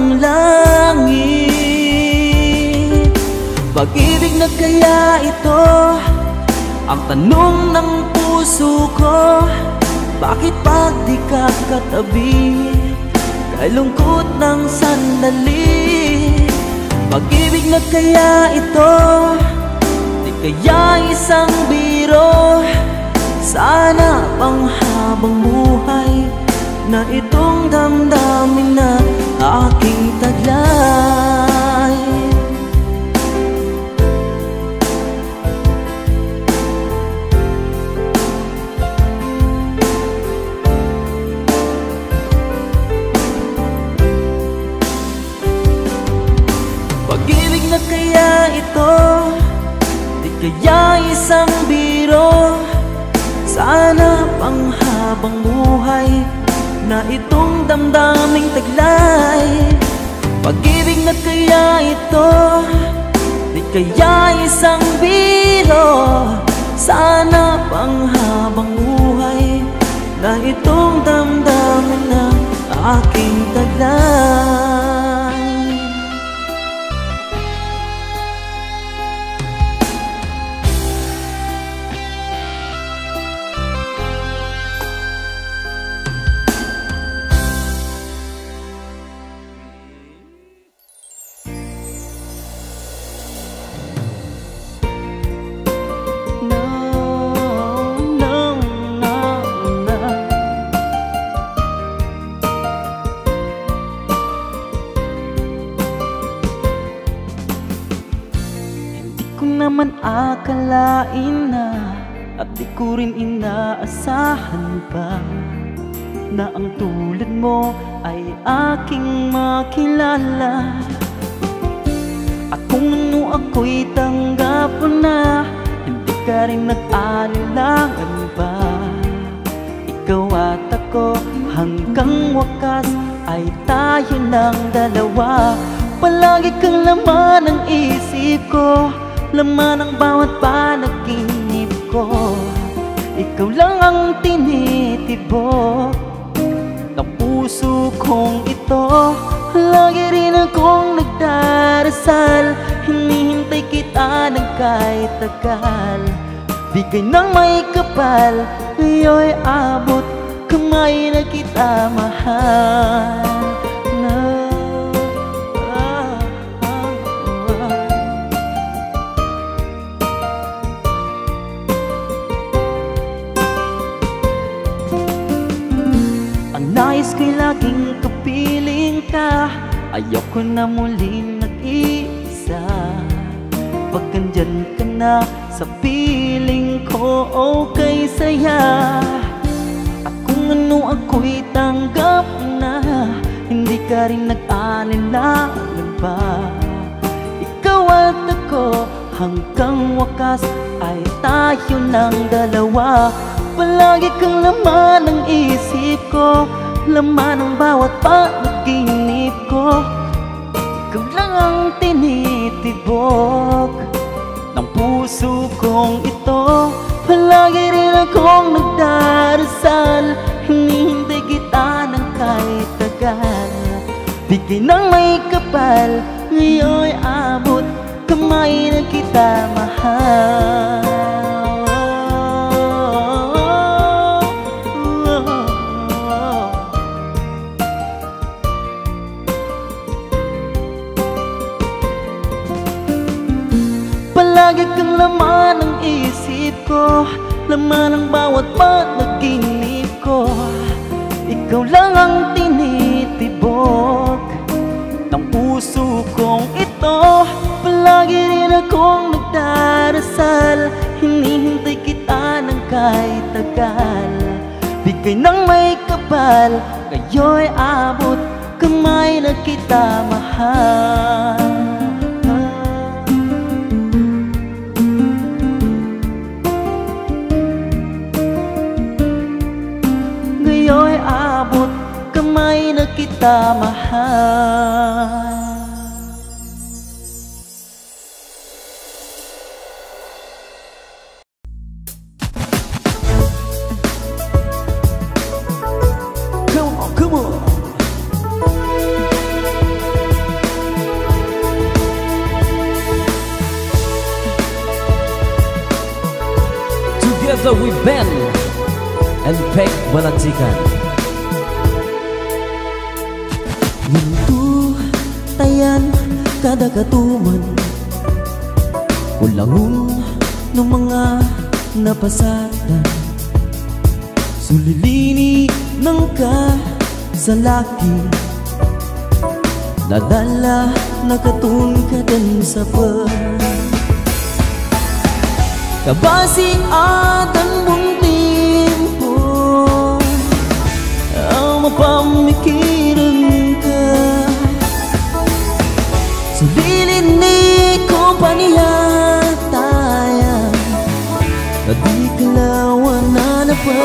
langit. Pag-ibig na kaya ito ang tanong ng puso ko? Bakit pag di ka katabi, kalungkot ng sandali? Pag-ibig na kaya ito, di kaya isang biro? Sana pang habang buhay na itong damdamin na aking taglay. Pag-ibig na kaya ito, di kaya isang biro? Sana pang habang buhay na itong damdaming taglay. Pag-ibig na kaya ito, di kaya isang biro? Sana pang habang buhay na itong damdamin na aking taglay. Naman akalain na, at di ko rin inaasahan pa, na ang tulad mo ay aking makilala. At kung ano ako'y tanggap na, hindi ka rin nag-alilangan pa. Ikaw at ako hanggang wakas ay tayo ng dalawa. Palagi kang laman ng isip ko, laman ang bawat panaginip ko. Ikaw lang ang tinitibok ng puso kong ito. Lagi rin akong nagdarasal, hinihintay kita ng kahit tagal. Bigay ng may kapal, ngayon'y abot kamay na kita mahal. Nais ko'y laging kapiling ka, ayoko na muling nag-iisa. Pag nandyan ka na sa piling ko, okay saya. At kung ano ako'y tanggap na, hindi ka rin nag-alilangan pa. Ikaw at ako hanggang wakas ay tayo ng dalawa. Palagi kang laman ng isip ko, laman ng bawat panaginip ko. Ikaw lang ang tinitibok ng puso kong ito. Palagi rin akong nagdarasal, hinihintay kita ng kahit tagal. Bigay ng may kapal, ngayon'y abot kamay na kita mahal. Palagi kang laman ng isip ko, laman ng bawat panaginip ko. Ikaw lang ang tinitibok ng puso kong ito. Palagi rin akong nagdarasal, hinihintay kita ng kahit tagal. Bigay ng may kapal, ngayon'y abot kamay na kita mahal. Ngayon'y abot kamay na kita mahal. together with Ben and Peg Balantikan. Nguntu tayan kada katuman kulangon ng mga napasada sulilini ng ka sa laki nadala nakatun ka din sa pa kabasi atan mong tempo ang mapamikiran ka sulilin ni kompanya tayo na di kalawan na na pa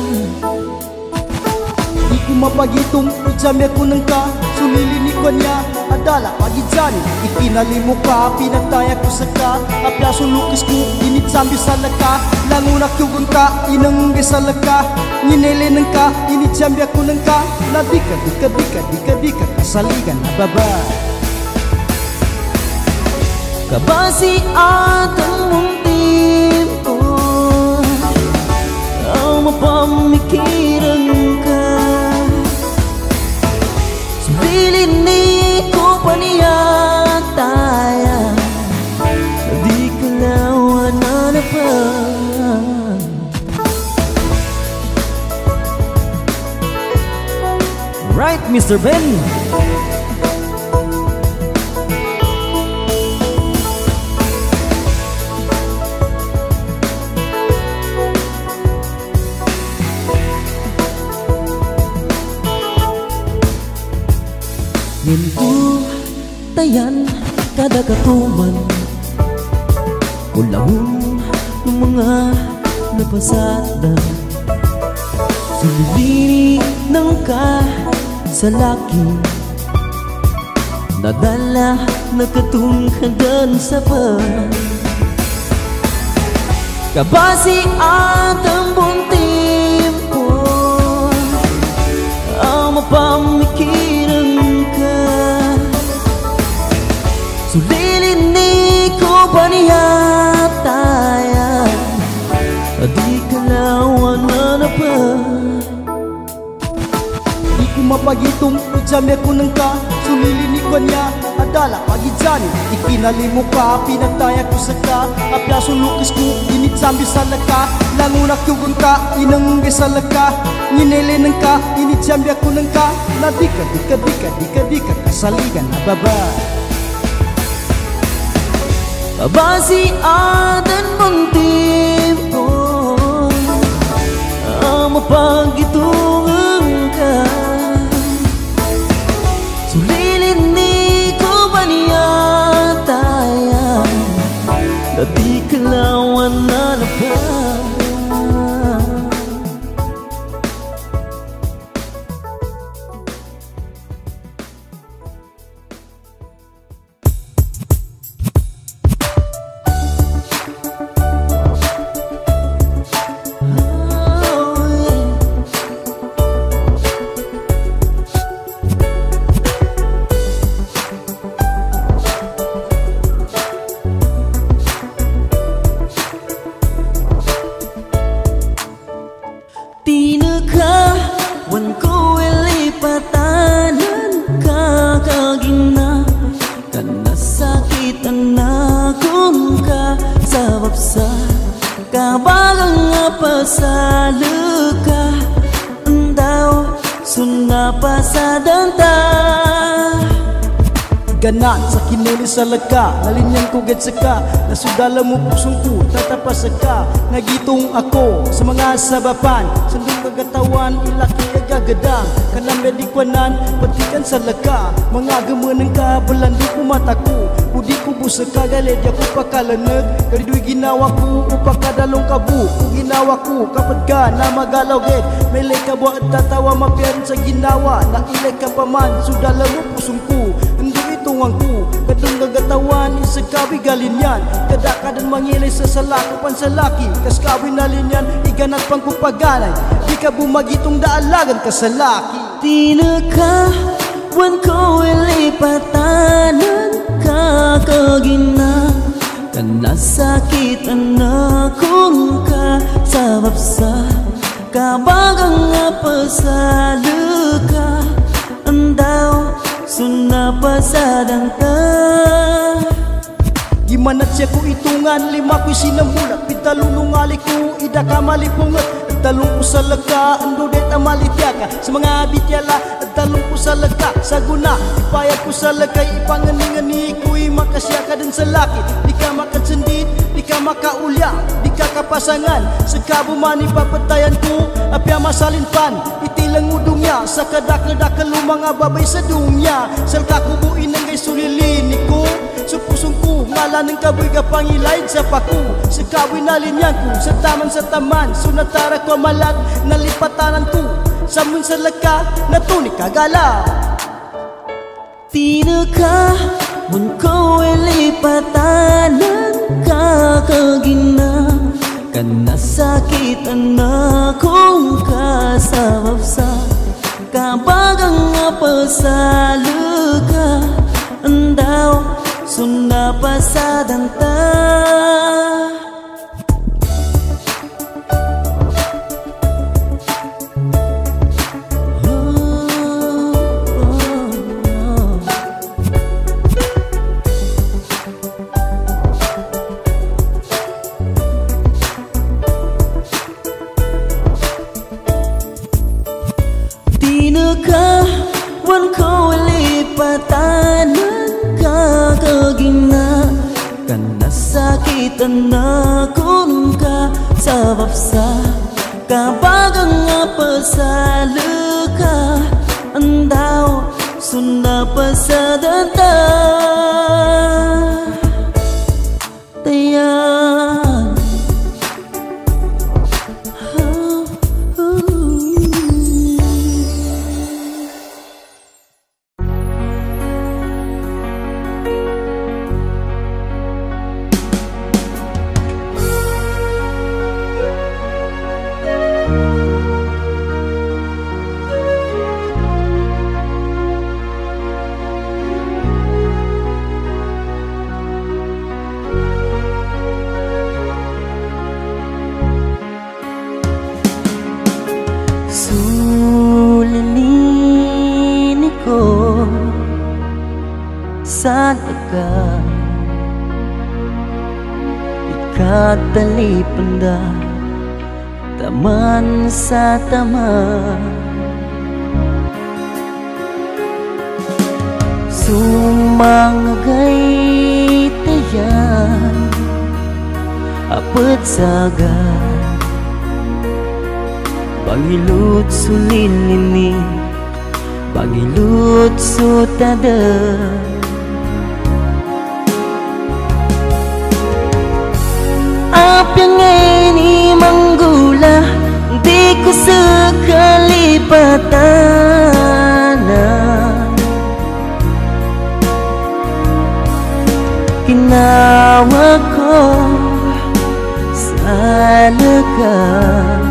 di ko mapagitong ujamya ko ng ka sulilin ko niya adala pagidyan ikinalimo ka pinagtaya ko sa ka apyaso lukis ko initsambi sa laka langunak yugon ka inangge sa laka ninele ng ka initsambi ko ng ka nadika dika dika dika dika kasaligan na baba kabasi atang mong tempo ang mapamikiran ka sulilin ni kompanya tayo di kalawan na na pa Right, Mister Ben. Nguntu tayan kada katuman kulangon ng mga napasada sulilini ng ka sa laki nadala nakatun ka din sa pa kabasi atang buong tempo ang mapamikiran ka sulilin ni kompanya tayo di kalawan na na pa di ko mapagitong ujamya ko ng ka sulilin ko niya adala pagidyan ikinalimo ka pinagtaya ko sa ka apyaso lukis ko initsambi sa laka langunak yugon ka inangge sa laka ninele ng ka initsambi ko ng ka nadika dika dika dika dika kasaligan na baba kabasi atan mong tempo ang mapagitungan ka sulilin ni kompanya tayo na di kalawan na na pa pasaluka endaw sunna pasadanta ganan sa kinili sa laka nalinyan ko gad saka nasudala mo pusong ko tatapas saka nagitong ako sa mga sabapan sandong kagatawan ilaki agagadang kanang medikwanan patikan sa laka mga gamanang kabalandi ko mataku udi ko busa kagalit ya ko pakalanag karidoy ginawa ko upakadalong kabu ginawa ko kapag ka na magalaw ged may lay ka buat tatawa mapiyan sa ginawa na ilay ka paman sudala mo pusong ko hindi tungang ku kadang gagatawan isa kabi galinyan kadakadan mangilay sa salakupan sa laki kas kabi nalinyan iganat pang kupaganay di ka bumagitong daalagan ka sa laki tinaka wan ko ilipatanan kakagina kana sakit na kung ka sa vapsa kabagang nga pasaluka andaw suna pasadang ta. Gimana siya ko itungan lima ko'y sinambulat pitalunungali ko ida ka malipungat talong ko sa laga ando det amalityaka sa mga bityala talong ko sa laga sa guna ipayag ko sa lagay ipanganing-ani ko'y makasya ka din sa laki di ka makansendit di ka makaulya di ka kapasangan sa kabuman ipapatayan ko apya masalinpan itilang udungya sa kadak-kadak mga babay sa dunya salka ko buin ang gay sulilini ko sa pusong ko ngala ng kaboy ka pangilaid sa paku sa kaboy nalinyan ko sa taman sa taman sunatara ko malat nalipatanan ko sa mun sa laka na tunik kagala. Tino ka mun ko lipatanan ka kagina kan nasakitan akong kasawapsa kabagang pasaluka andaw suna pasadang ta. Ka wan ko lipatanan ka kagina kan nasakitan akong ka sa vapsa kabagang nga pasaluka andaw suna pasadanta tayan. Sulilini ko sana ka ikatalipanda taman sa taman sumangagay tayan apet saga Bagilut sulilini Bagilut sutada Apa yang ini manggula Di ku sekali patana Kinawa ko salaga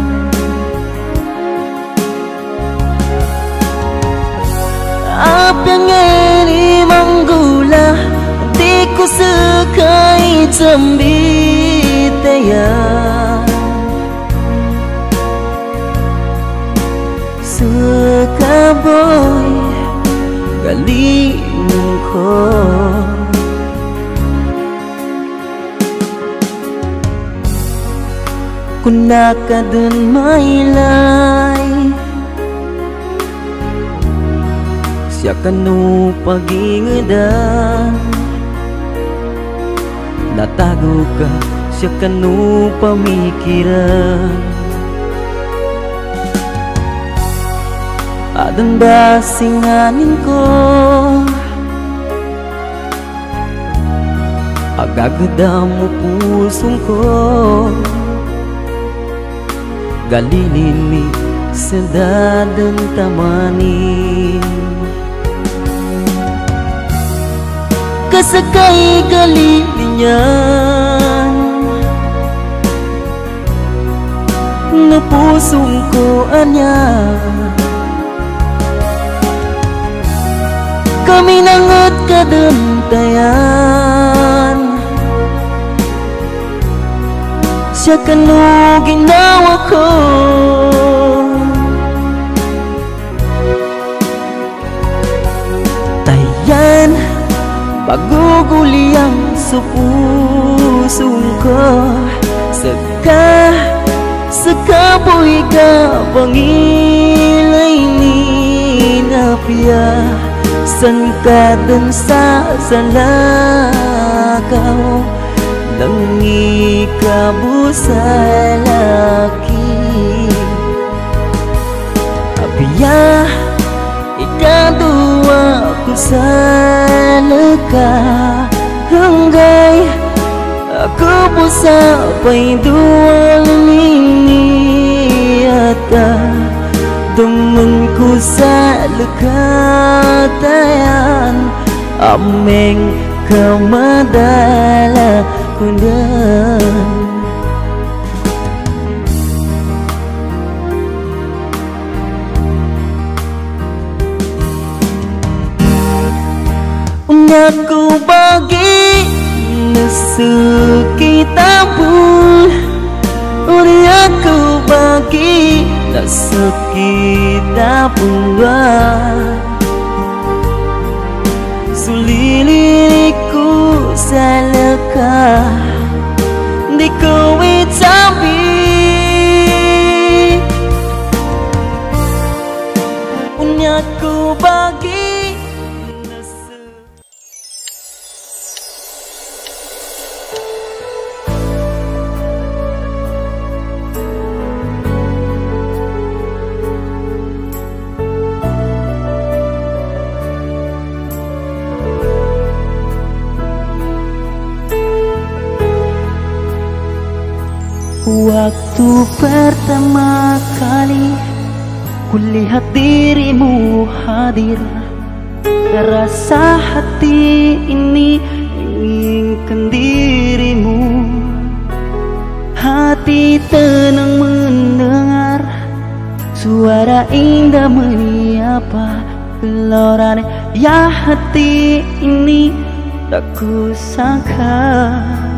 Apa yang ini manggula Di ku sekai cembitaya Sekaboy galing ko Kunakadun mailay Siya kanu pagingadan Natago ka siya kanu pamikiran Adang basinganin ko Agagada mo pusong ko Galilini sa dadang tamani Kasakay galilinya Na pusong ko anya Kami nangot kadentayan sa kanu ginawa ko. Tayan paguguliang sa pusong ko. Saka saka boy ka pangilay ni napia. San ka dun sa salakaw langi ka busalaki. Apia ikaduwa ko sa laka. Hanggang ako po sa paiduang niniata. Temen ku sa lekatayan ameng kemadala kundan. Unyak ku bagi nasekita pun. Unyak ku bagi nasekita pun. Suliliku sa laka di ko itabi. Unyak ku bagi waktu pertama kali kulihat dirimu hadir. Rasa hati ini inginkan dirimu. Hati tenang mendengar suara indah menyapa. Gelorane ya hati ini tak kusangka.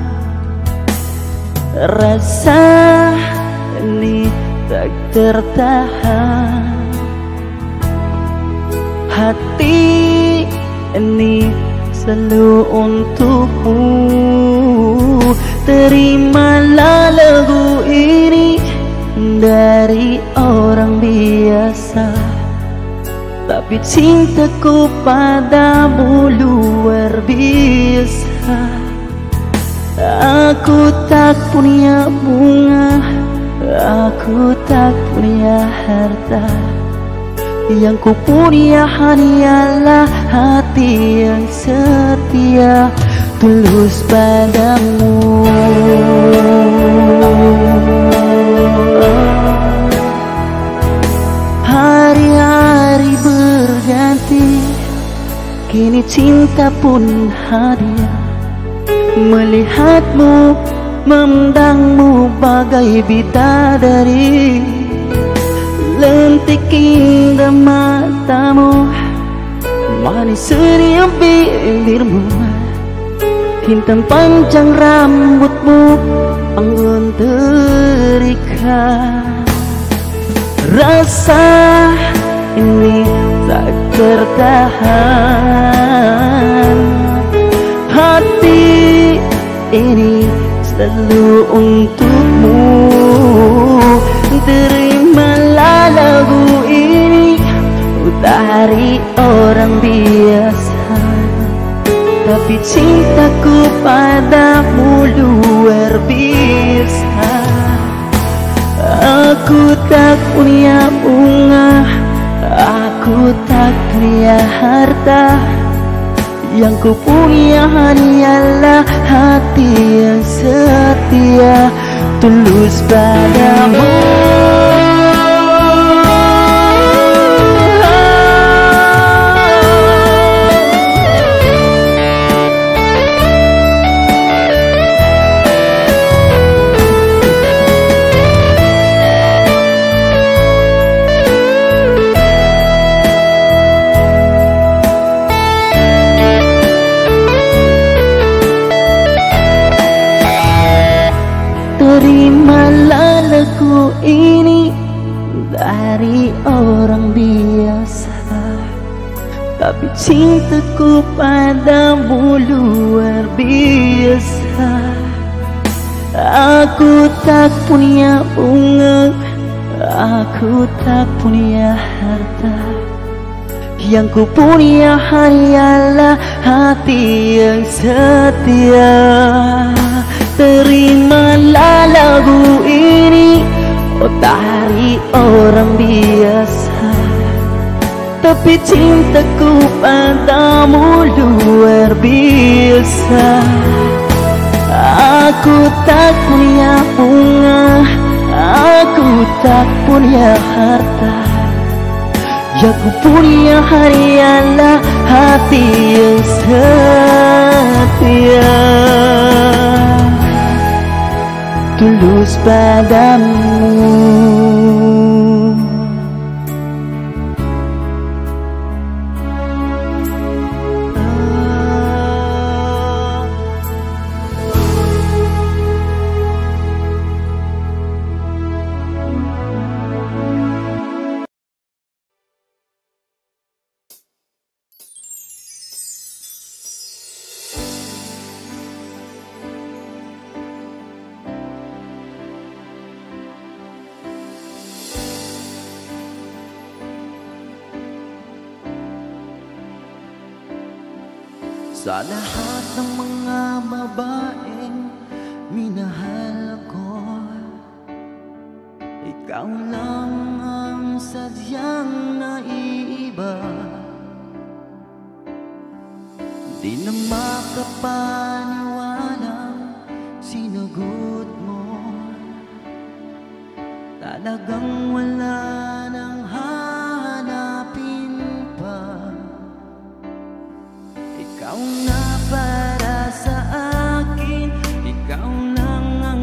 Rasa ini tak tertahan. Hati ini selalu untukmu. Terimalah lagu ini dari orang biasa. Tapi cintaku padamu luar biasa. Aku tak punya bunga, aku tak punya harta. Yang ku punya hanyalah hati yang setia, tulus padamu. Hari-hari berganti, kini cinta pun hadir. Melihatmu, memandangmu bagai bidadari. Lentik indah matamu, manis senyum bibirmu. Hintam panjang rambutmu, anggun terikat. Rasa ini tak tertahan. Hati ini selalu untukmu. Terimalah lagu ini dari orang biasa. Tapi cintaku padamu luar biasa. Aku tak punya bunga, aku tak punya harta. Yang ku punya hanyalah hati yang setia, tulus padamu. Terima dari orang biasa, tapi cintaku padamu luar biasa. Aku tak punya bunga, aku tak punya harta, yang ku punya hanyalah hati yang setia. Terimalah lagu ini, oh dari orang biasa, tapi cintaku padamu luar biasa. Aku tak punya bunga, aku tak punya harta, yang ku punya hanyalah hati yang setia, tulus padamu. Sa lahat ng mga babaeng minahal ko, ikaw lang ang sadyang naiiba. Di na makapaniwalang sinagot mo, talagang wala nang hahanapin pa. Ikaw na para sa akin, ikaw lang ang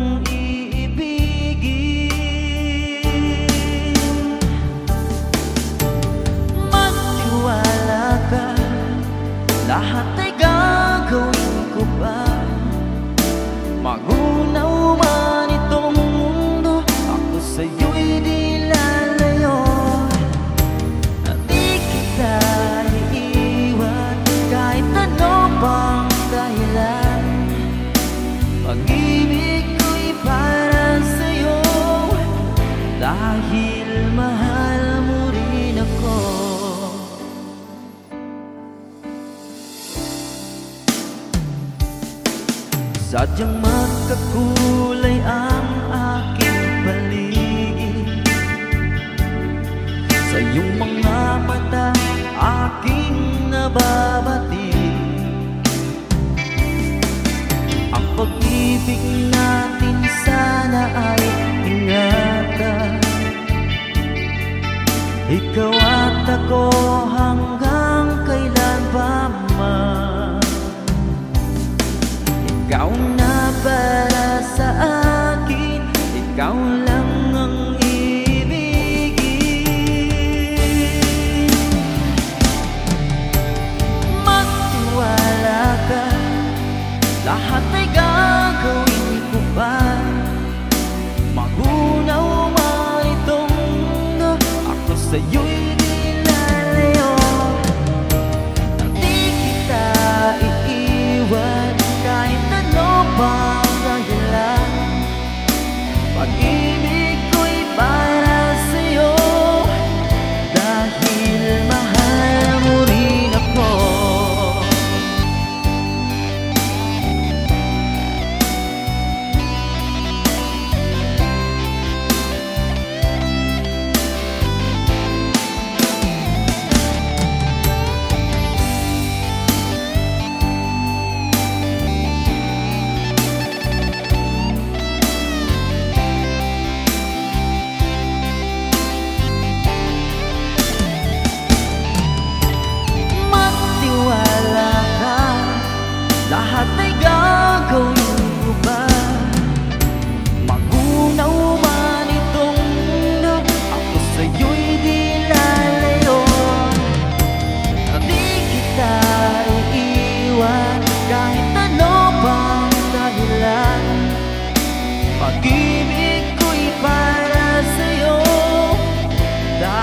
iibigin. Magtiwala ka, lahat ay gagawin ko pa. Magunaw man itong mundo, ako sa'yo'y di lalayo. At di kita iiwan kahit ano pang dahilan. Pag-ibig ko'y para sa'yo, dahil mahal mo rin ako. Sadyang magkakulay ang aking paligid, sa iyong mga mata aking nababati. Ang pag-ibig natin sana ay ingatan, ikaw at ako hanggang kailan pa man. Ikaw na para sa akin, ikaw lang ang ibigin. Magtiwala ka, lahat ay gagawin ko pa. Magunaw man itong mundo, ako sa'yo'y di lalayo. Di kita iiwan kahit ano pang dahilan. Pag-ibig ko'y para sa'yo, dahil mahal mo rin ako. Magtiwala ka, lahat ay gagawin ko pa. Magunaw man itong mundo, ako sa'yo'y di lalayo. Di kita iiwan kahit ano pang dahilan. Pag-ibig ko'y para sa'yo,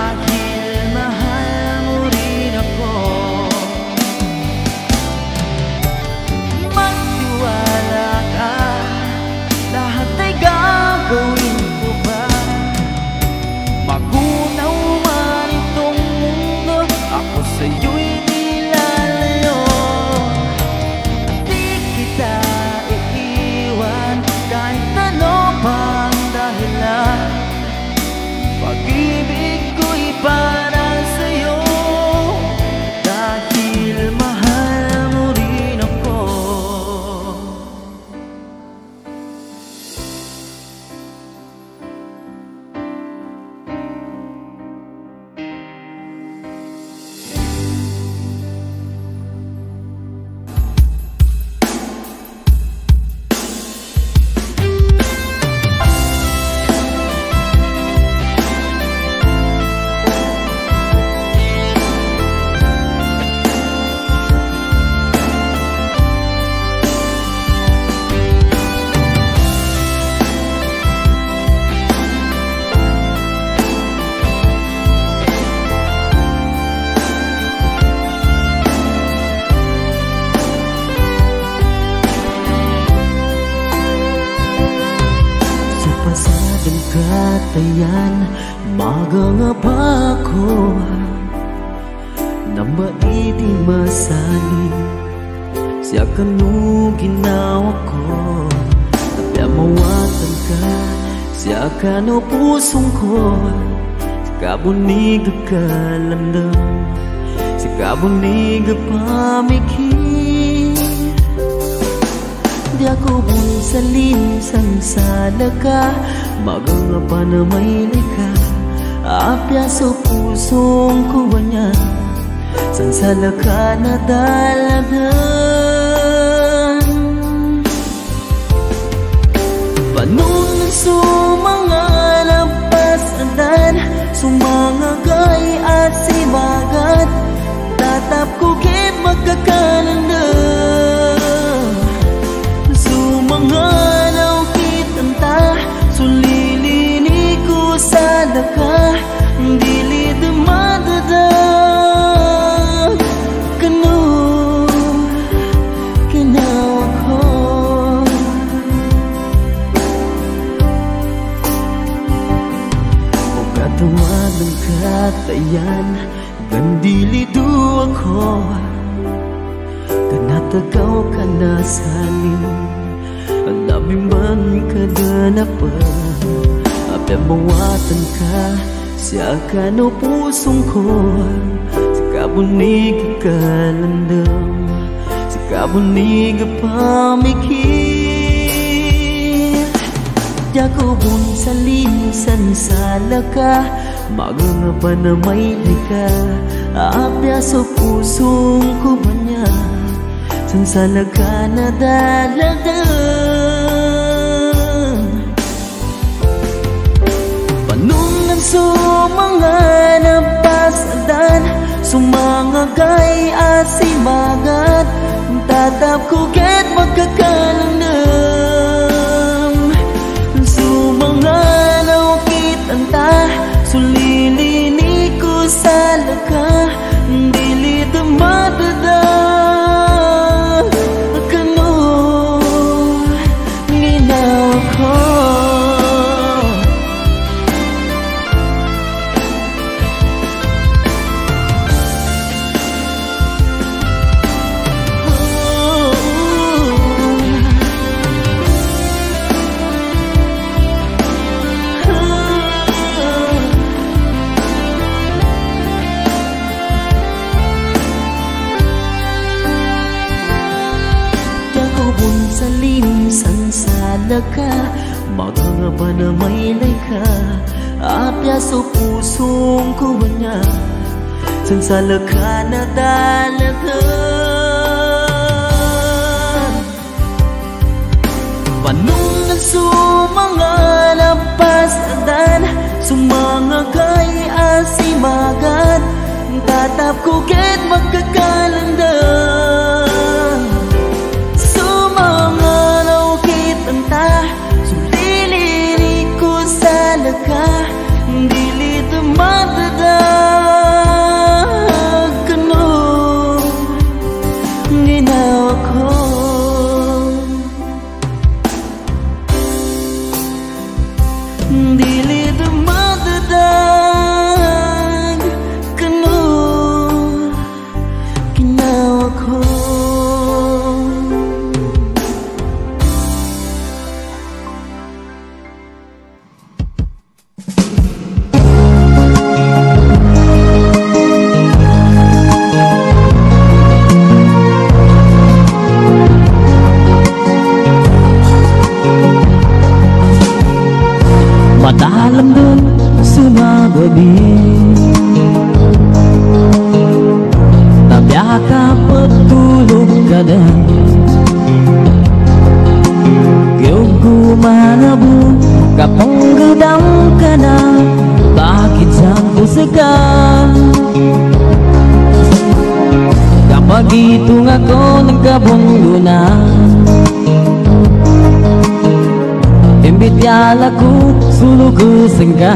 katayan magangapa ko na maiti masalin siya kanu ginawa ko tapi mawatan ka siya kanu pusong ko kabunig kalandam si kabunig pamikir di ako bunsalin sansala ka magangapa na may lika apya sa pusong ko niya sansala ka na dalagan panungan sumanga lampasadan sumangagay at sibagat tatap ko kit magkakalanda sumangalaw kitanta sulilini ko sa laka dili dumadadag kanu kinawa ko o katuwad ng katayan gandili do ako kanatagaw ka na salin ang labi man ka na pa apya mawatan ka siya ka no pusong ko sa kabunig kalandam sa kabunig pamikir di ako bunsalin sansala ka magangapa na may lika apya sa pusong ko ba niya sansala ka na dalagan panungan sumanga napasadan sumangagay at simagat tatap ko ket magkakalanam sumangalaw kitanta sulilini ko sa laka dili dumadadag kanu ginawa ko salim sansala ka magangapa na may lika apya sa pusong ko niya sansala ka na dalagan panungan sumanga napasadan sumangagay asimagat tatap ko ket magkakalandam sumangalaw kitanta sulilini ko sa laka dili dumadadag kanu ginawa ko dili dumadadag kanu ginawa ko madalam dun sumagabi nabiyaka patulog ka na kiyog gumanabon kapanggadang ka na bakit saan pusa ka kapag itong ako nagkabunggo na imbitiyala ko sulugusin ka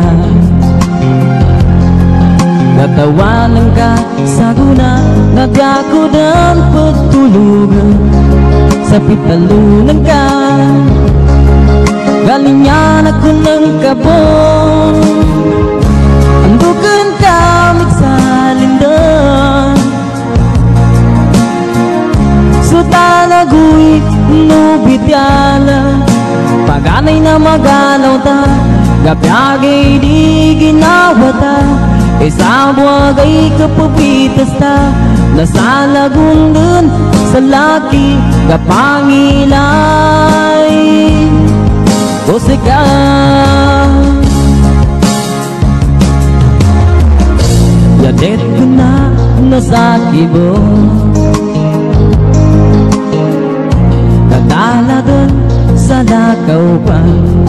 natawanan ka sa guna nadya ko ng pagtulugan sa pitalunan ka galingan ako ng kabon. Andugan kamit sa lindan, sutalaguy nubityala. Paganay na magalaw ta, gapyagay di ginawa ta. Isabuag ay kapapitas ta, nasalagundan sa laki kapangilay. Musika yadet ko na nasakibo, nagdala dun sa lakaw pa.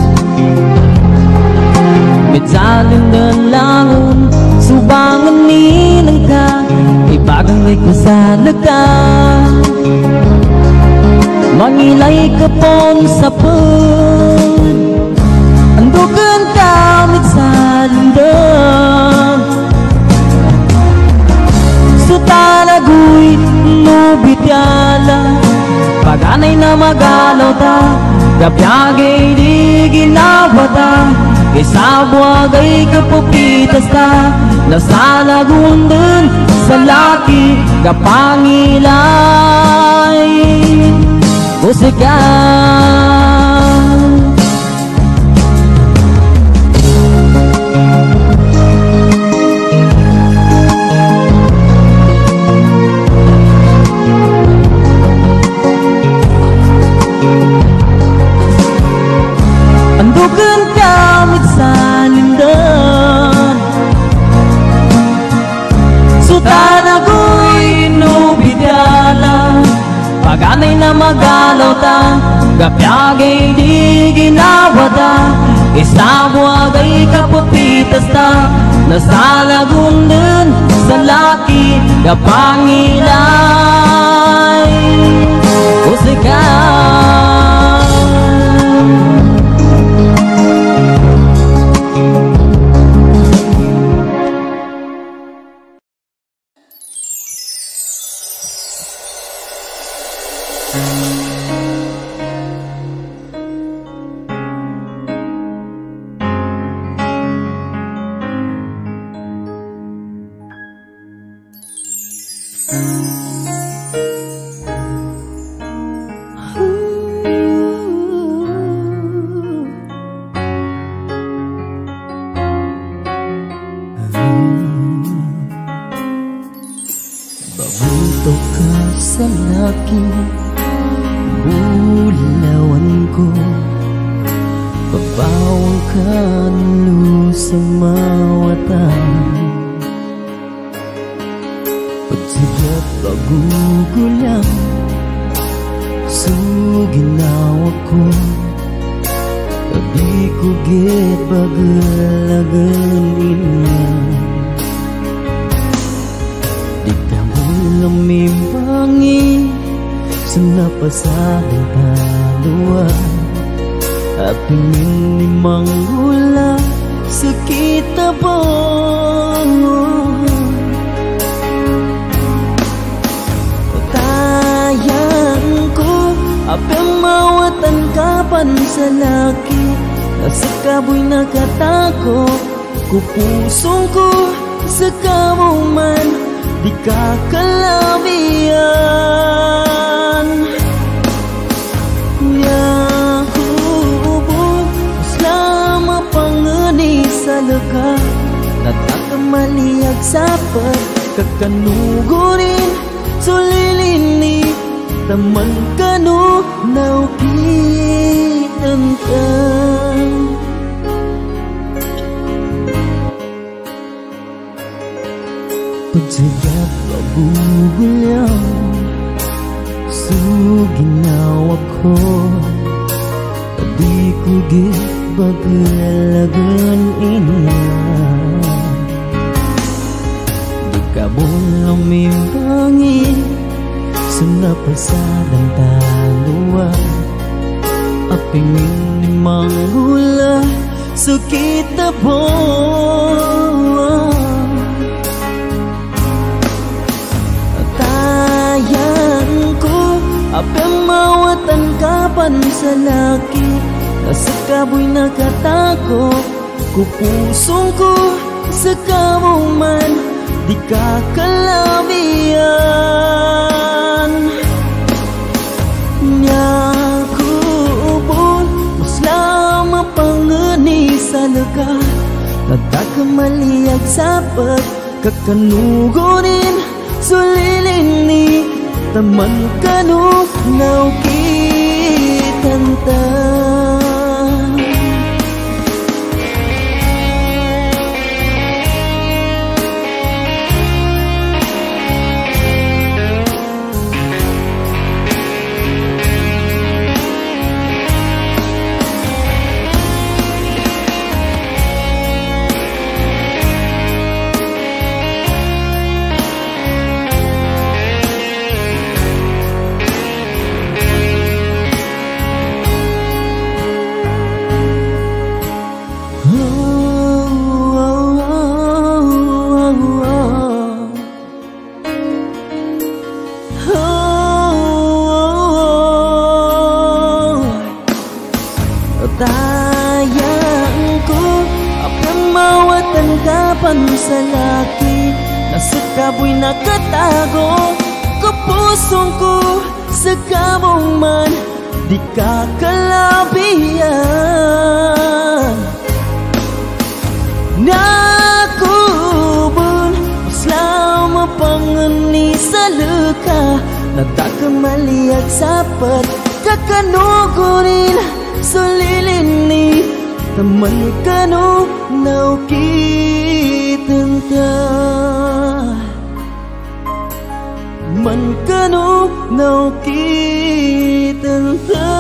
Mitsalin dan langon, subangan nilang ka, ibagang may kasala ka. Mangilay ka pong sapun, andugan kamit sa lindan. Sutalaguy nubityala, paganay na magalaw ta, gapyagay di ginawa ta. Isabuag ay kapupitas ta, nasalagundan sa laki kapangilay. Musika andugan kamit sa lindan, sutanagoy nubidyala. Paganay na magalaw ta, gapyagay di ginawa ta. Isabuag ay kapupitas ta, nasalagundan sa laki kapangilay. Musika kupusong ko sa kamuman, di kakalabian. Yahubo, selama pangani sa laka, natakamaliyag sapat, kakanugurin, sulilini, taman kanu, naupitan ka. Pagsagat pagugulyaw, suginaw ako, di ko gibagalagan inya. Di ka bulang mimbangi, sunapasadang talua, apingin ni manghula, sakit na po. Apang mawatan kapan sa laki, Nasa kaboy nakatago ko pusong ko sa kamong man di ka kalabihan. Nyakubon mas lama pangani sa laga nagkakamaliag sa pagkakanugunin sulilin ni taman kanu naukitanta. Tayang ko apang mawatan kapan sa laki nasa kaboy nakatago ko pusong ko sa kamong man di ka kalabihan. Nakubon mas lama pangani sa luka nagkakamaliag sapat kakanugunin sulilin ni taman kanu naukitanta. Man kanu naukitanta.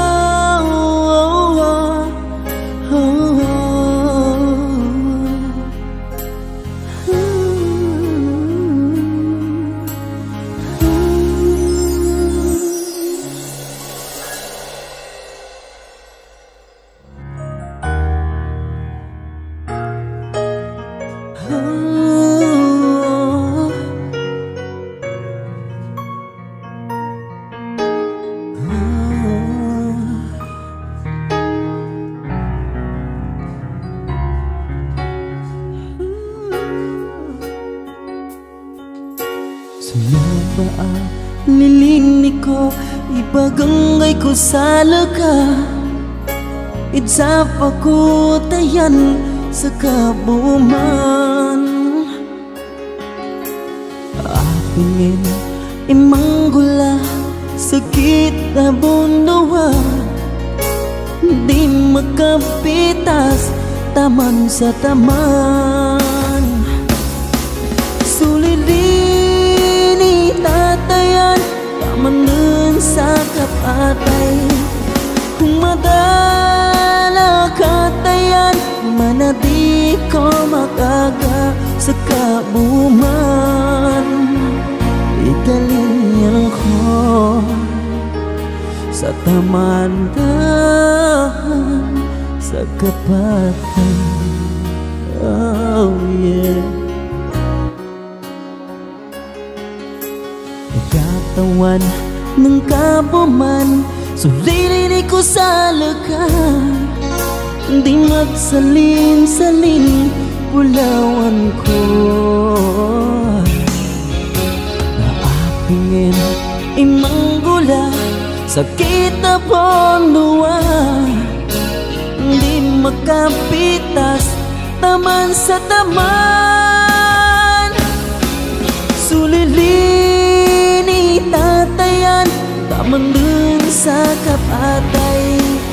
Sumaba nilini ko ibaganggay ko sa laga idsapa ko tayan sa kabuman. Apingin imanggula sakit na bundawa di makapitas taman sa taman. Sulilini tatayan taman dun sa kapatay kung madala katayan mana di ko makaga sa kabuman. Igalingan ko sa tamandan sa kapatay. Oh yeah. Katawan ng kabuman sulilini ko sa laga di magsalin-salin pulawan ko. Naapingin imanggula sakit na ponduwa di makapitas taman sa taman. Sulilini tatayan taman dun sa kapatay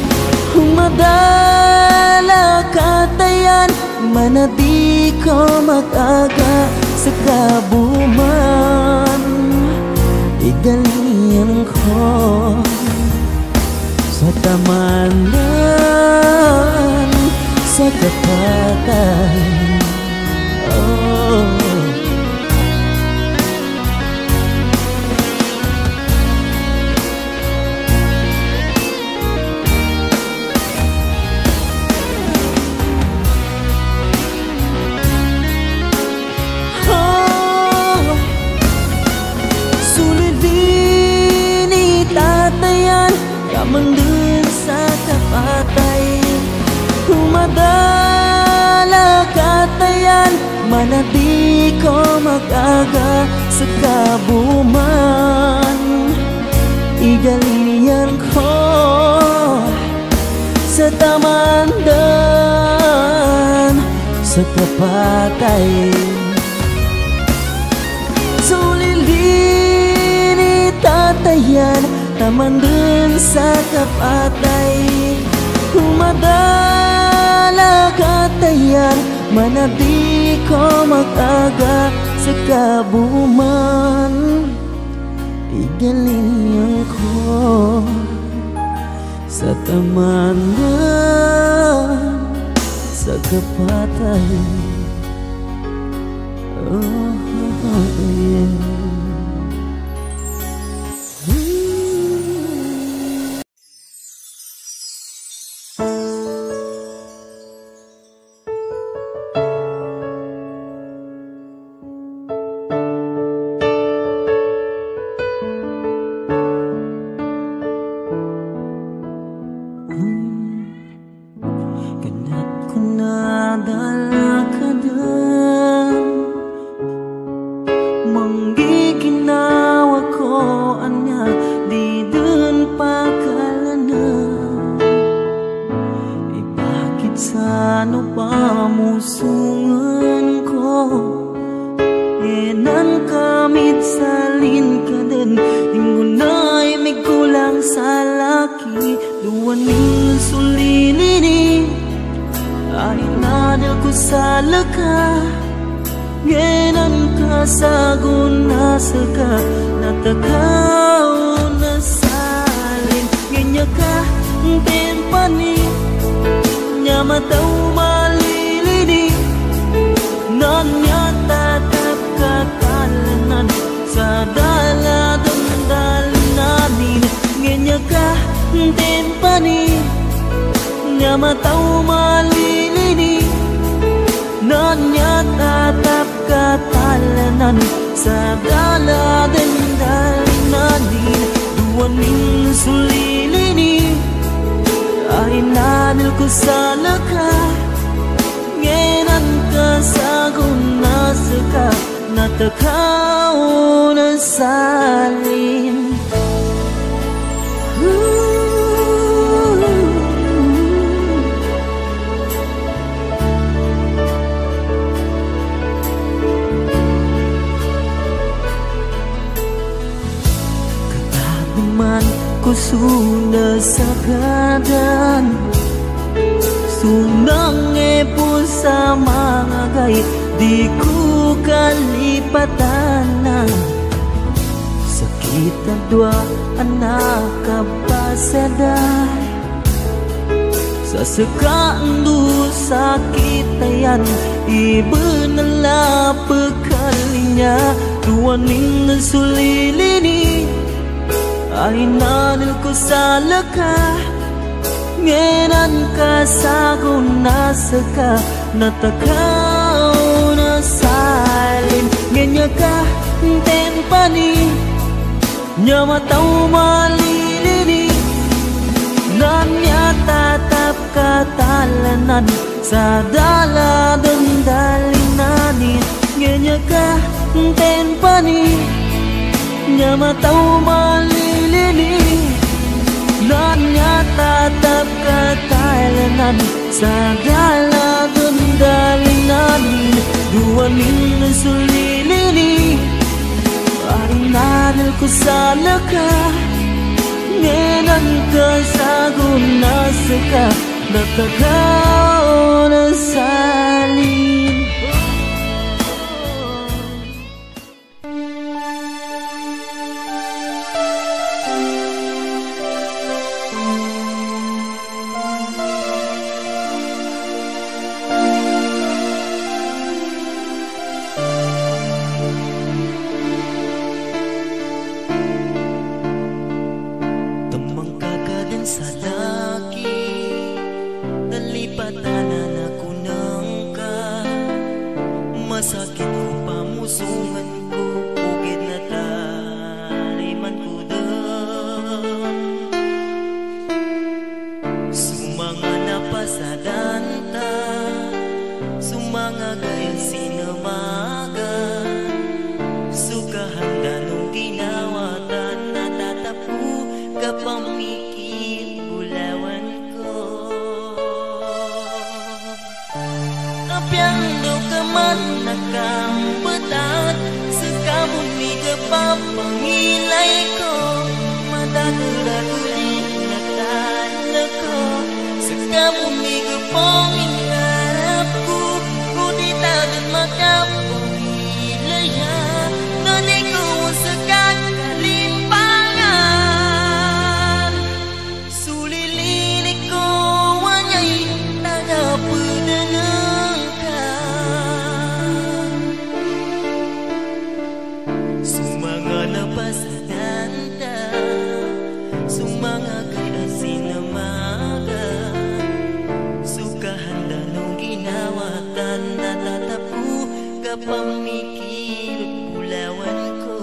humadala katayan mana di ko makaga sa kabuman. Igalingan ko sa tamandan sa kapatay. Oh. Sulilini tatayan taman dun sa kapatay Humadala katayan, manadi ko mag-aga sa kabuman. Igaliyan ko sa tamandan, sa kapatay. Sulilini tatayan, tamandan sa kapatay. Humadala katayan, manadi ko mag-aga sa kabuman. Igalingan ko sa tamandan, sa kapatay. Oh, oh, yeah. Kusuna sa kadan, sunang epo sa mga gay, di ko kalipatan na sakit na dua anak kapasaday. Sa sekando sakit ayan, iba na lapakalinya, duwaning nasulilini ay nanil ko sa laka. Ngenan ka sa kunasa ka, natakaw na salin. Ngenya ka tempani, nya mataw malilini, nanya tatap katalanan sa daladang dalinanin. Ngenya ka tempani, nya mataw malilini, nanya tatap katalanan sa daladang dalinanin. Duwaning nasulilini ay nanil ko sa laka. Ngenan ka sa gunasa ka, natakaw na salin. Sa laki, nalipatan na ako na manakang betat sekamun ni kepap pengilai ko madagera kelihatan leko sekamun ni kepong ingarapku ku ditagan makap pengilai ya nani ku sekak kalimpangan sulili ko wanyai taga penenangkan sumanga lepas nanta sumanga kaya sinamaga suka handa nung ginawatan na tatapku kapamikir pulawan ko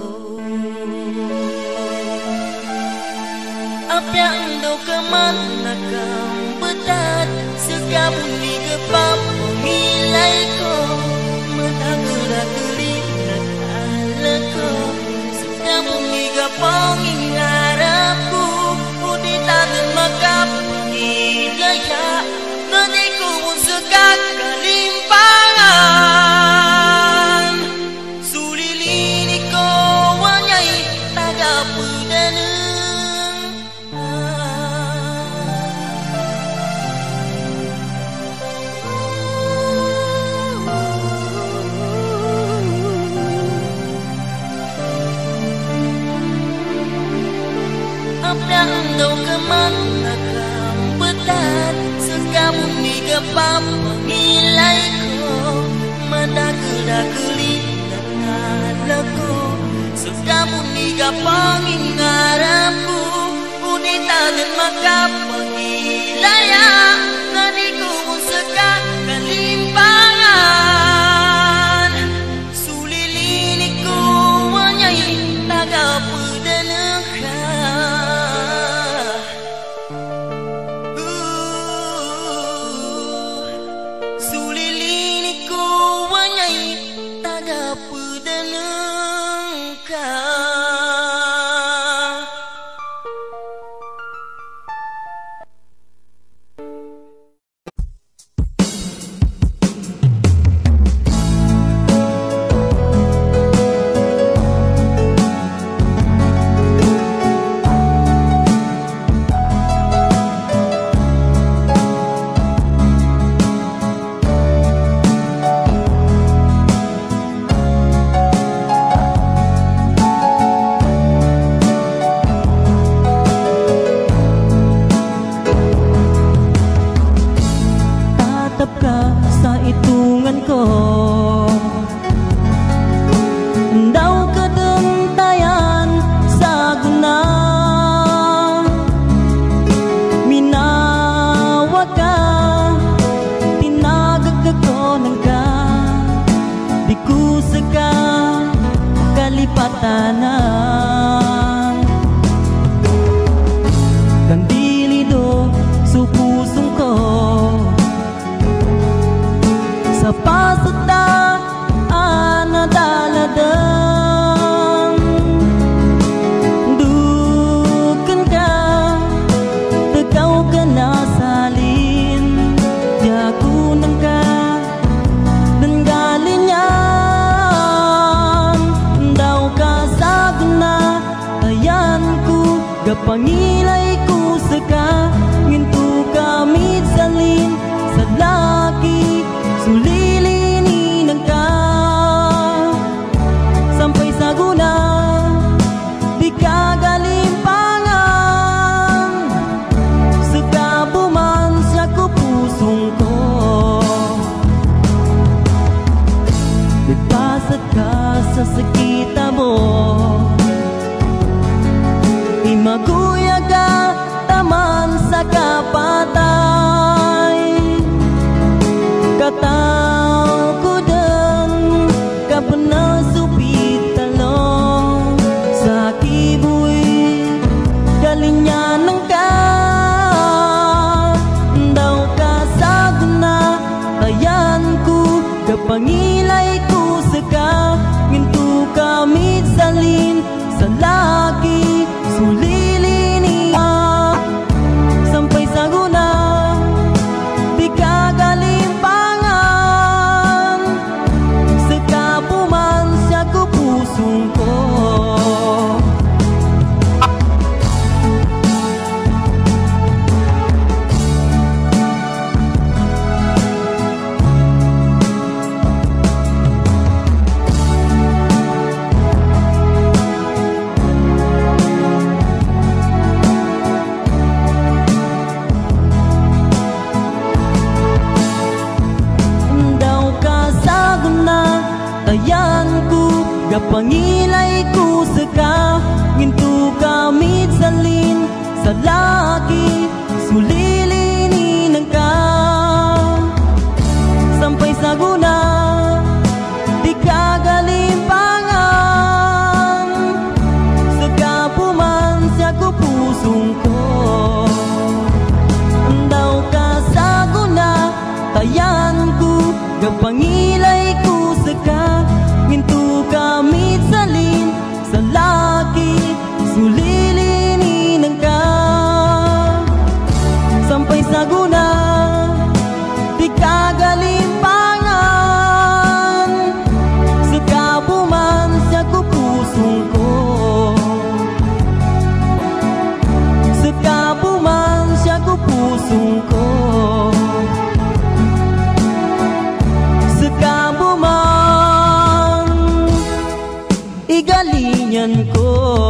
apyang daw kemana kang betat segabun di kepap pengilai ko madagera kelihatan alako segabun di kepong ingarapku uditagan makap pengilaya nanti ku sekak kalimpangan sulili ko wanyai taga pedaneng apyang daw kemana kang betat sekamun ni kepap pengilai ko madagera kelihatan leko sekamun ni kapang ingarapku uditagan makap pengilaya nani ku sekak kalimpangan sulili ko wanyai taga pedanengka sulili ko wanyai taga pedanengka Gapangilay ko sa ka, nginto kamit salin sa laki, sulilinin ang ka. Sampay sa guna, di ka galimpangan, sa kapuman siya ko pusong ko. Andaw ka sa guna, tayan ko, gapangilay ko sa ka, nginto kamit salin sa laki, sulilinin ang ka. Sampay sa guna, di ka galimpangan, sa kapuman siya ko pusong ko. Sa kapuman siya ko pusong ko. Sa kapuman igalingan ko.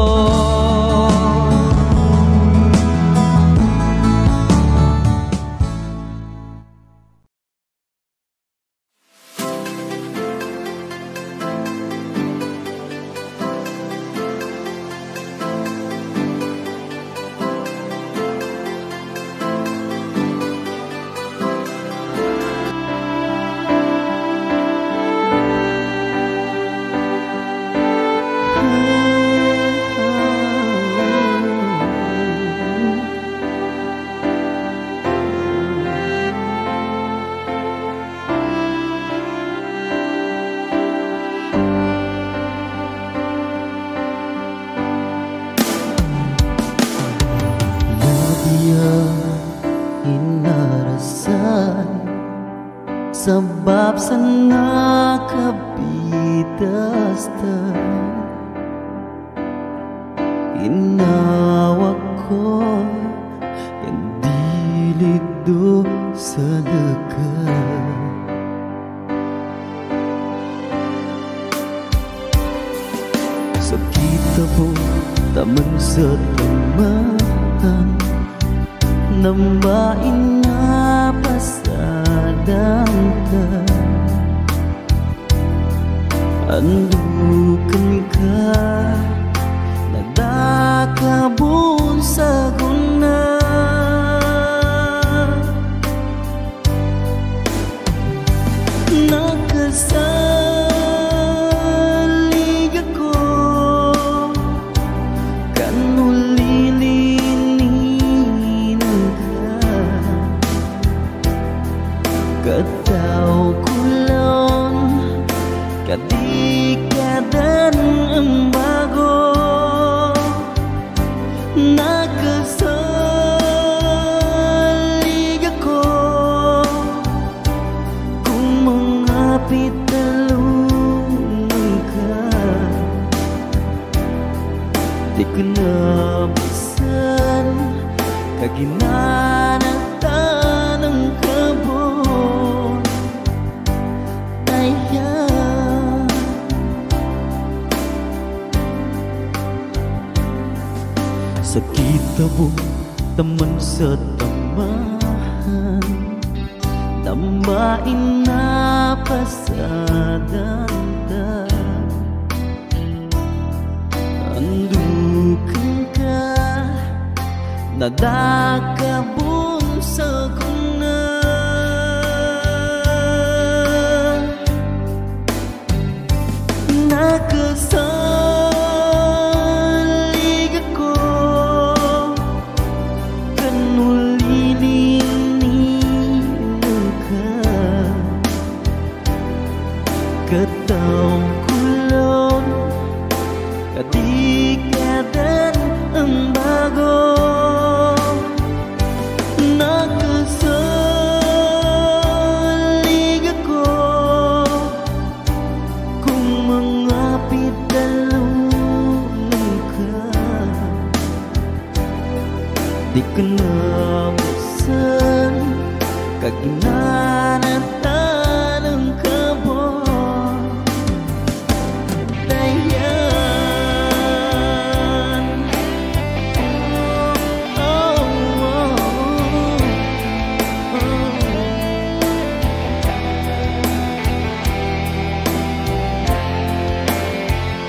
Sebab sana kabitas tan inawak ko yang dilido sa dekat. So kita po taman sa tamahan, nambain na pasadang ka, andukan ka, nadakabun sa guna. Nakasalig ako, kanulilinin ka, kataw kulon, kadikadan ang bago. Nakasalig ako, kung mangapit talungan ka, di ko na bisan kaginanatan ang kabon. Ayan, sa kita mo taman sa tamahan, tambain na pasadang ka, andukan ka, nadakabun sa guna. Nakasalig ako, kanulilinin ka, kataw kulon, kadikadan ang bago. Nakasalig ako, kung mangapit talungan ka, di ko na bisan kaginanatan ang kabon. Dayan, oh, oh, oh, oh.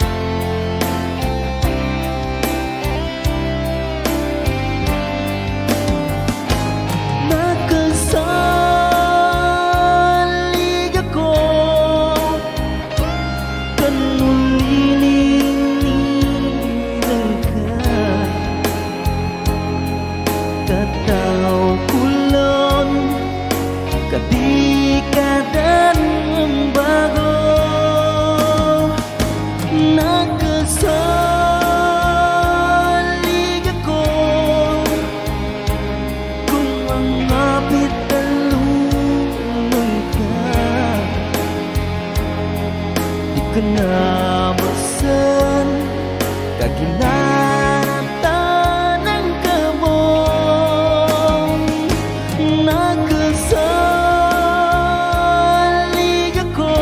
Nagkasali ako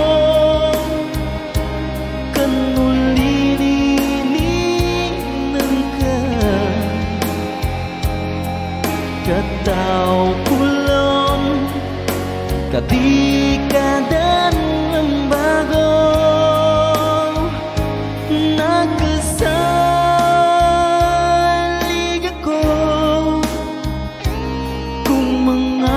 kanulininan ka Kataw kulon kadikadan ng bago Nagkasalig ako kung mga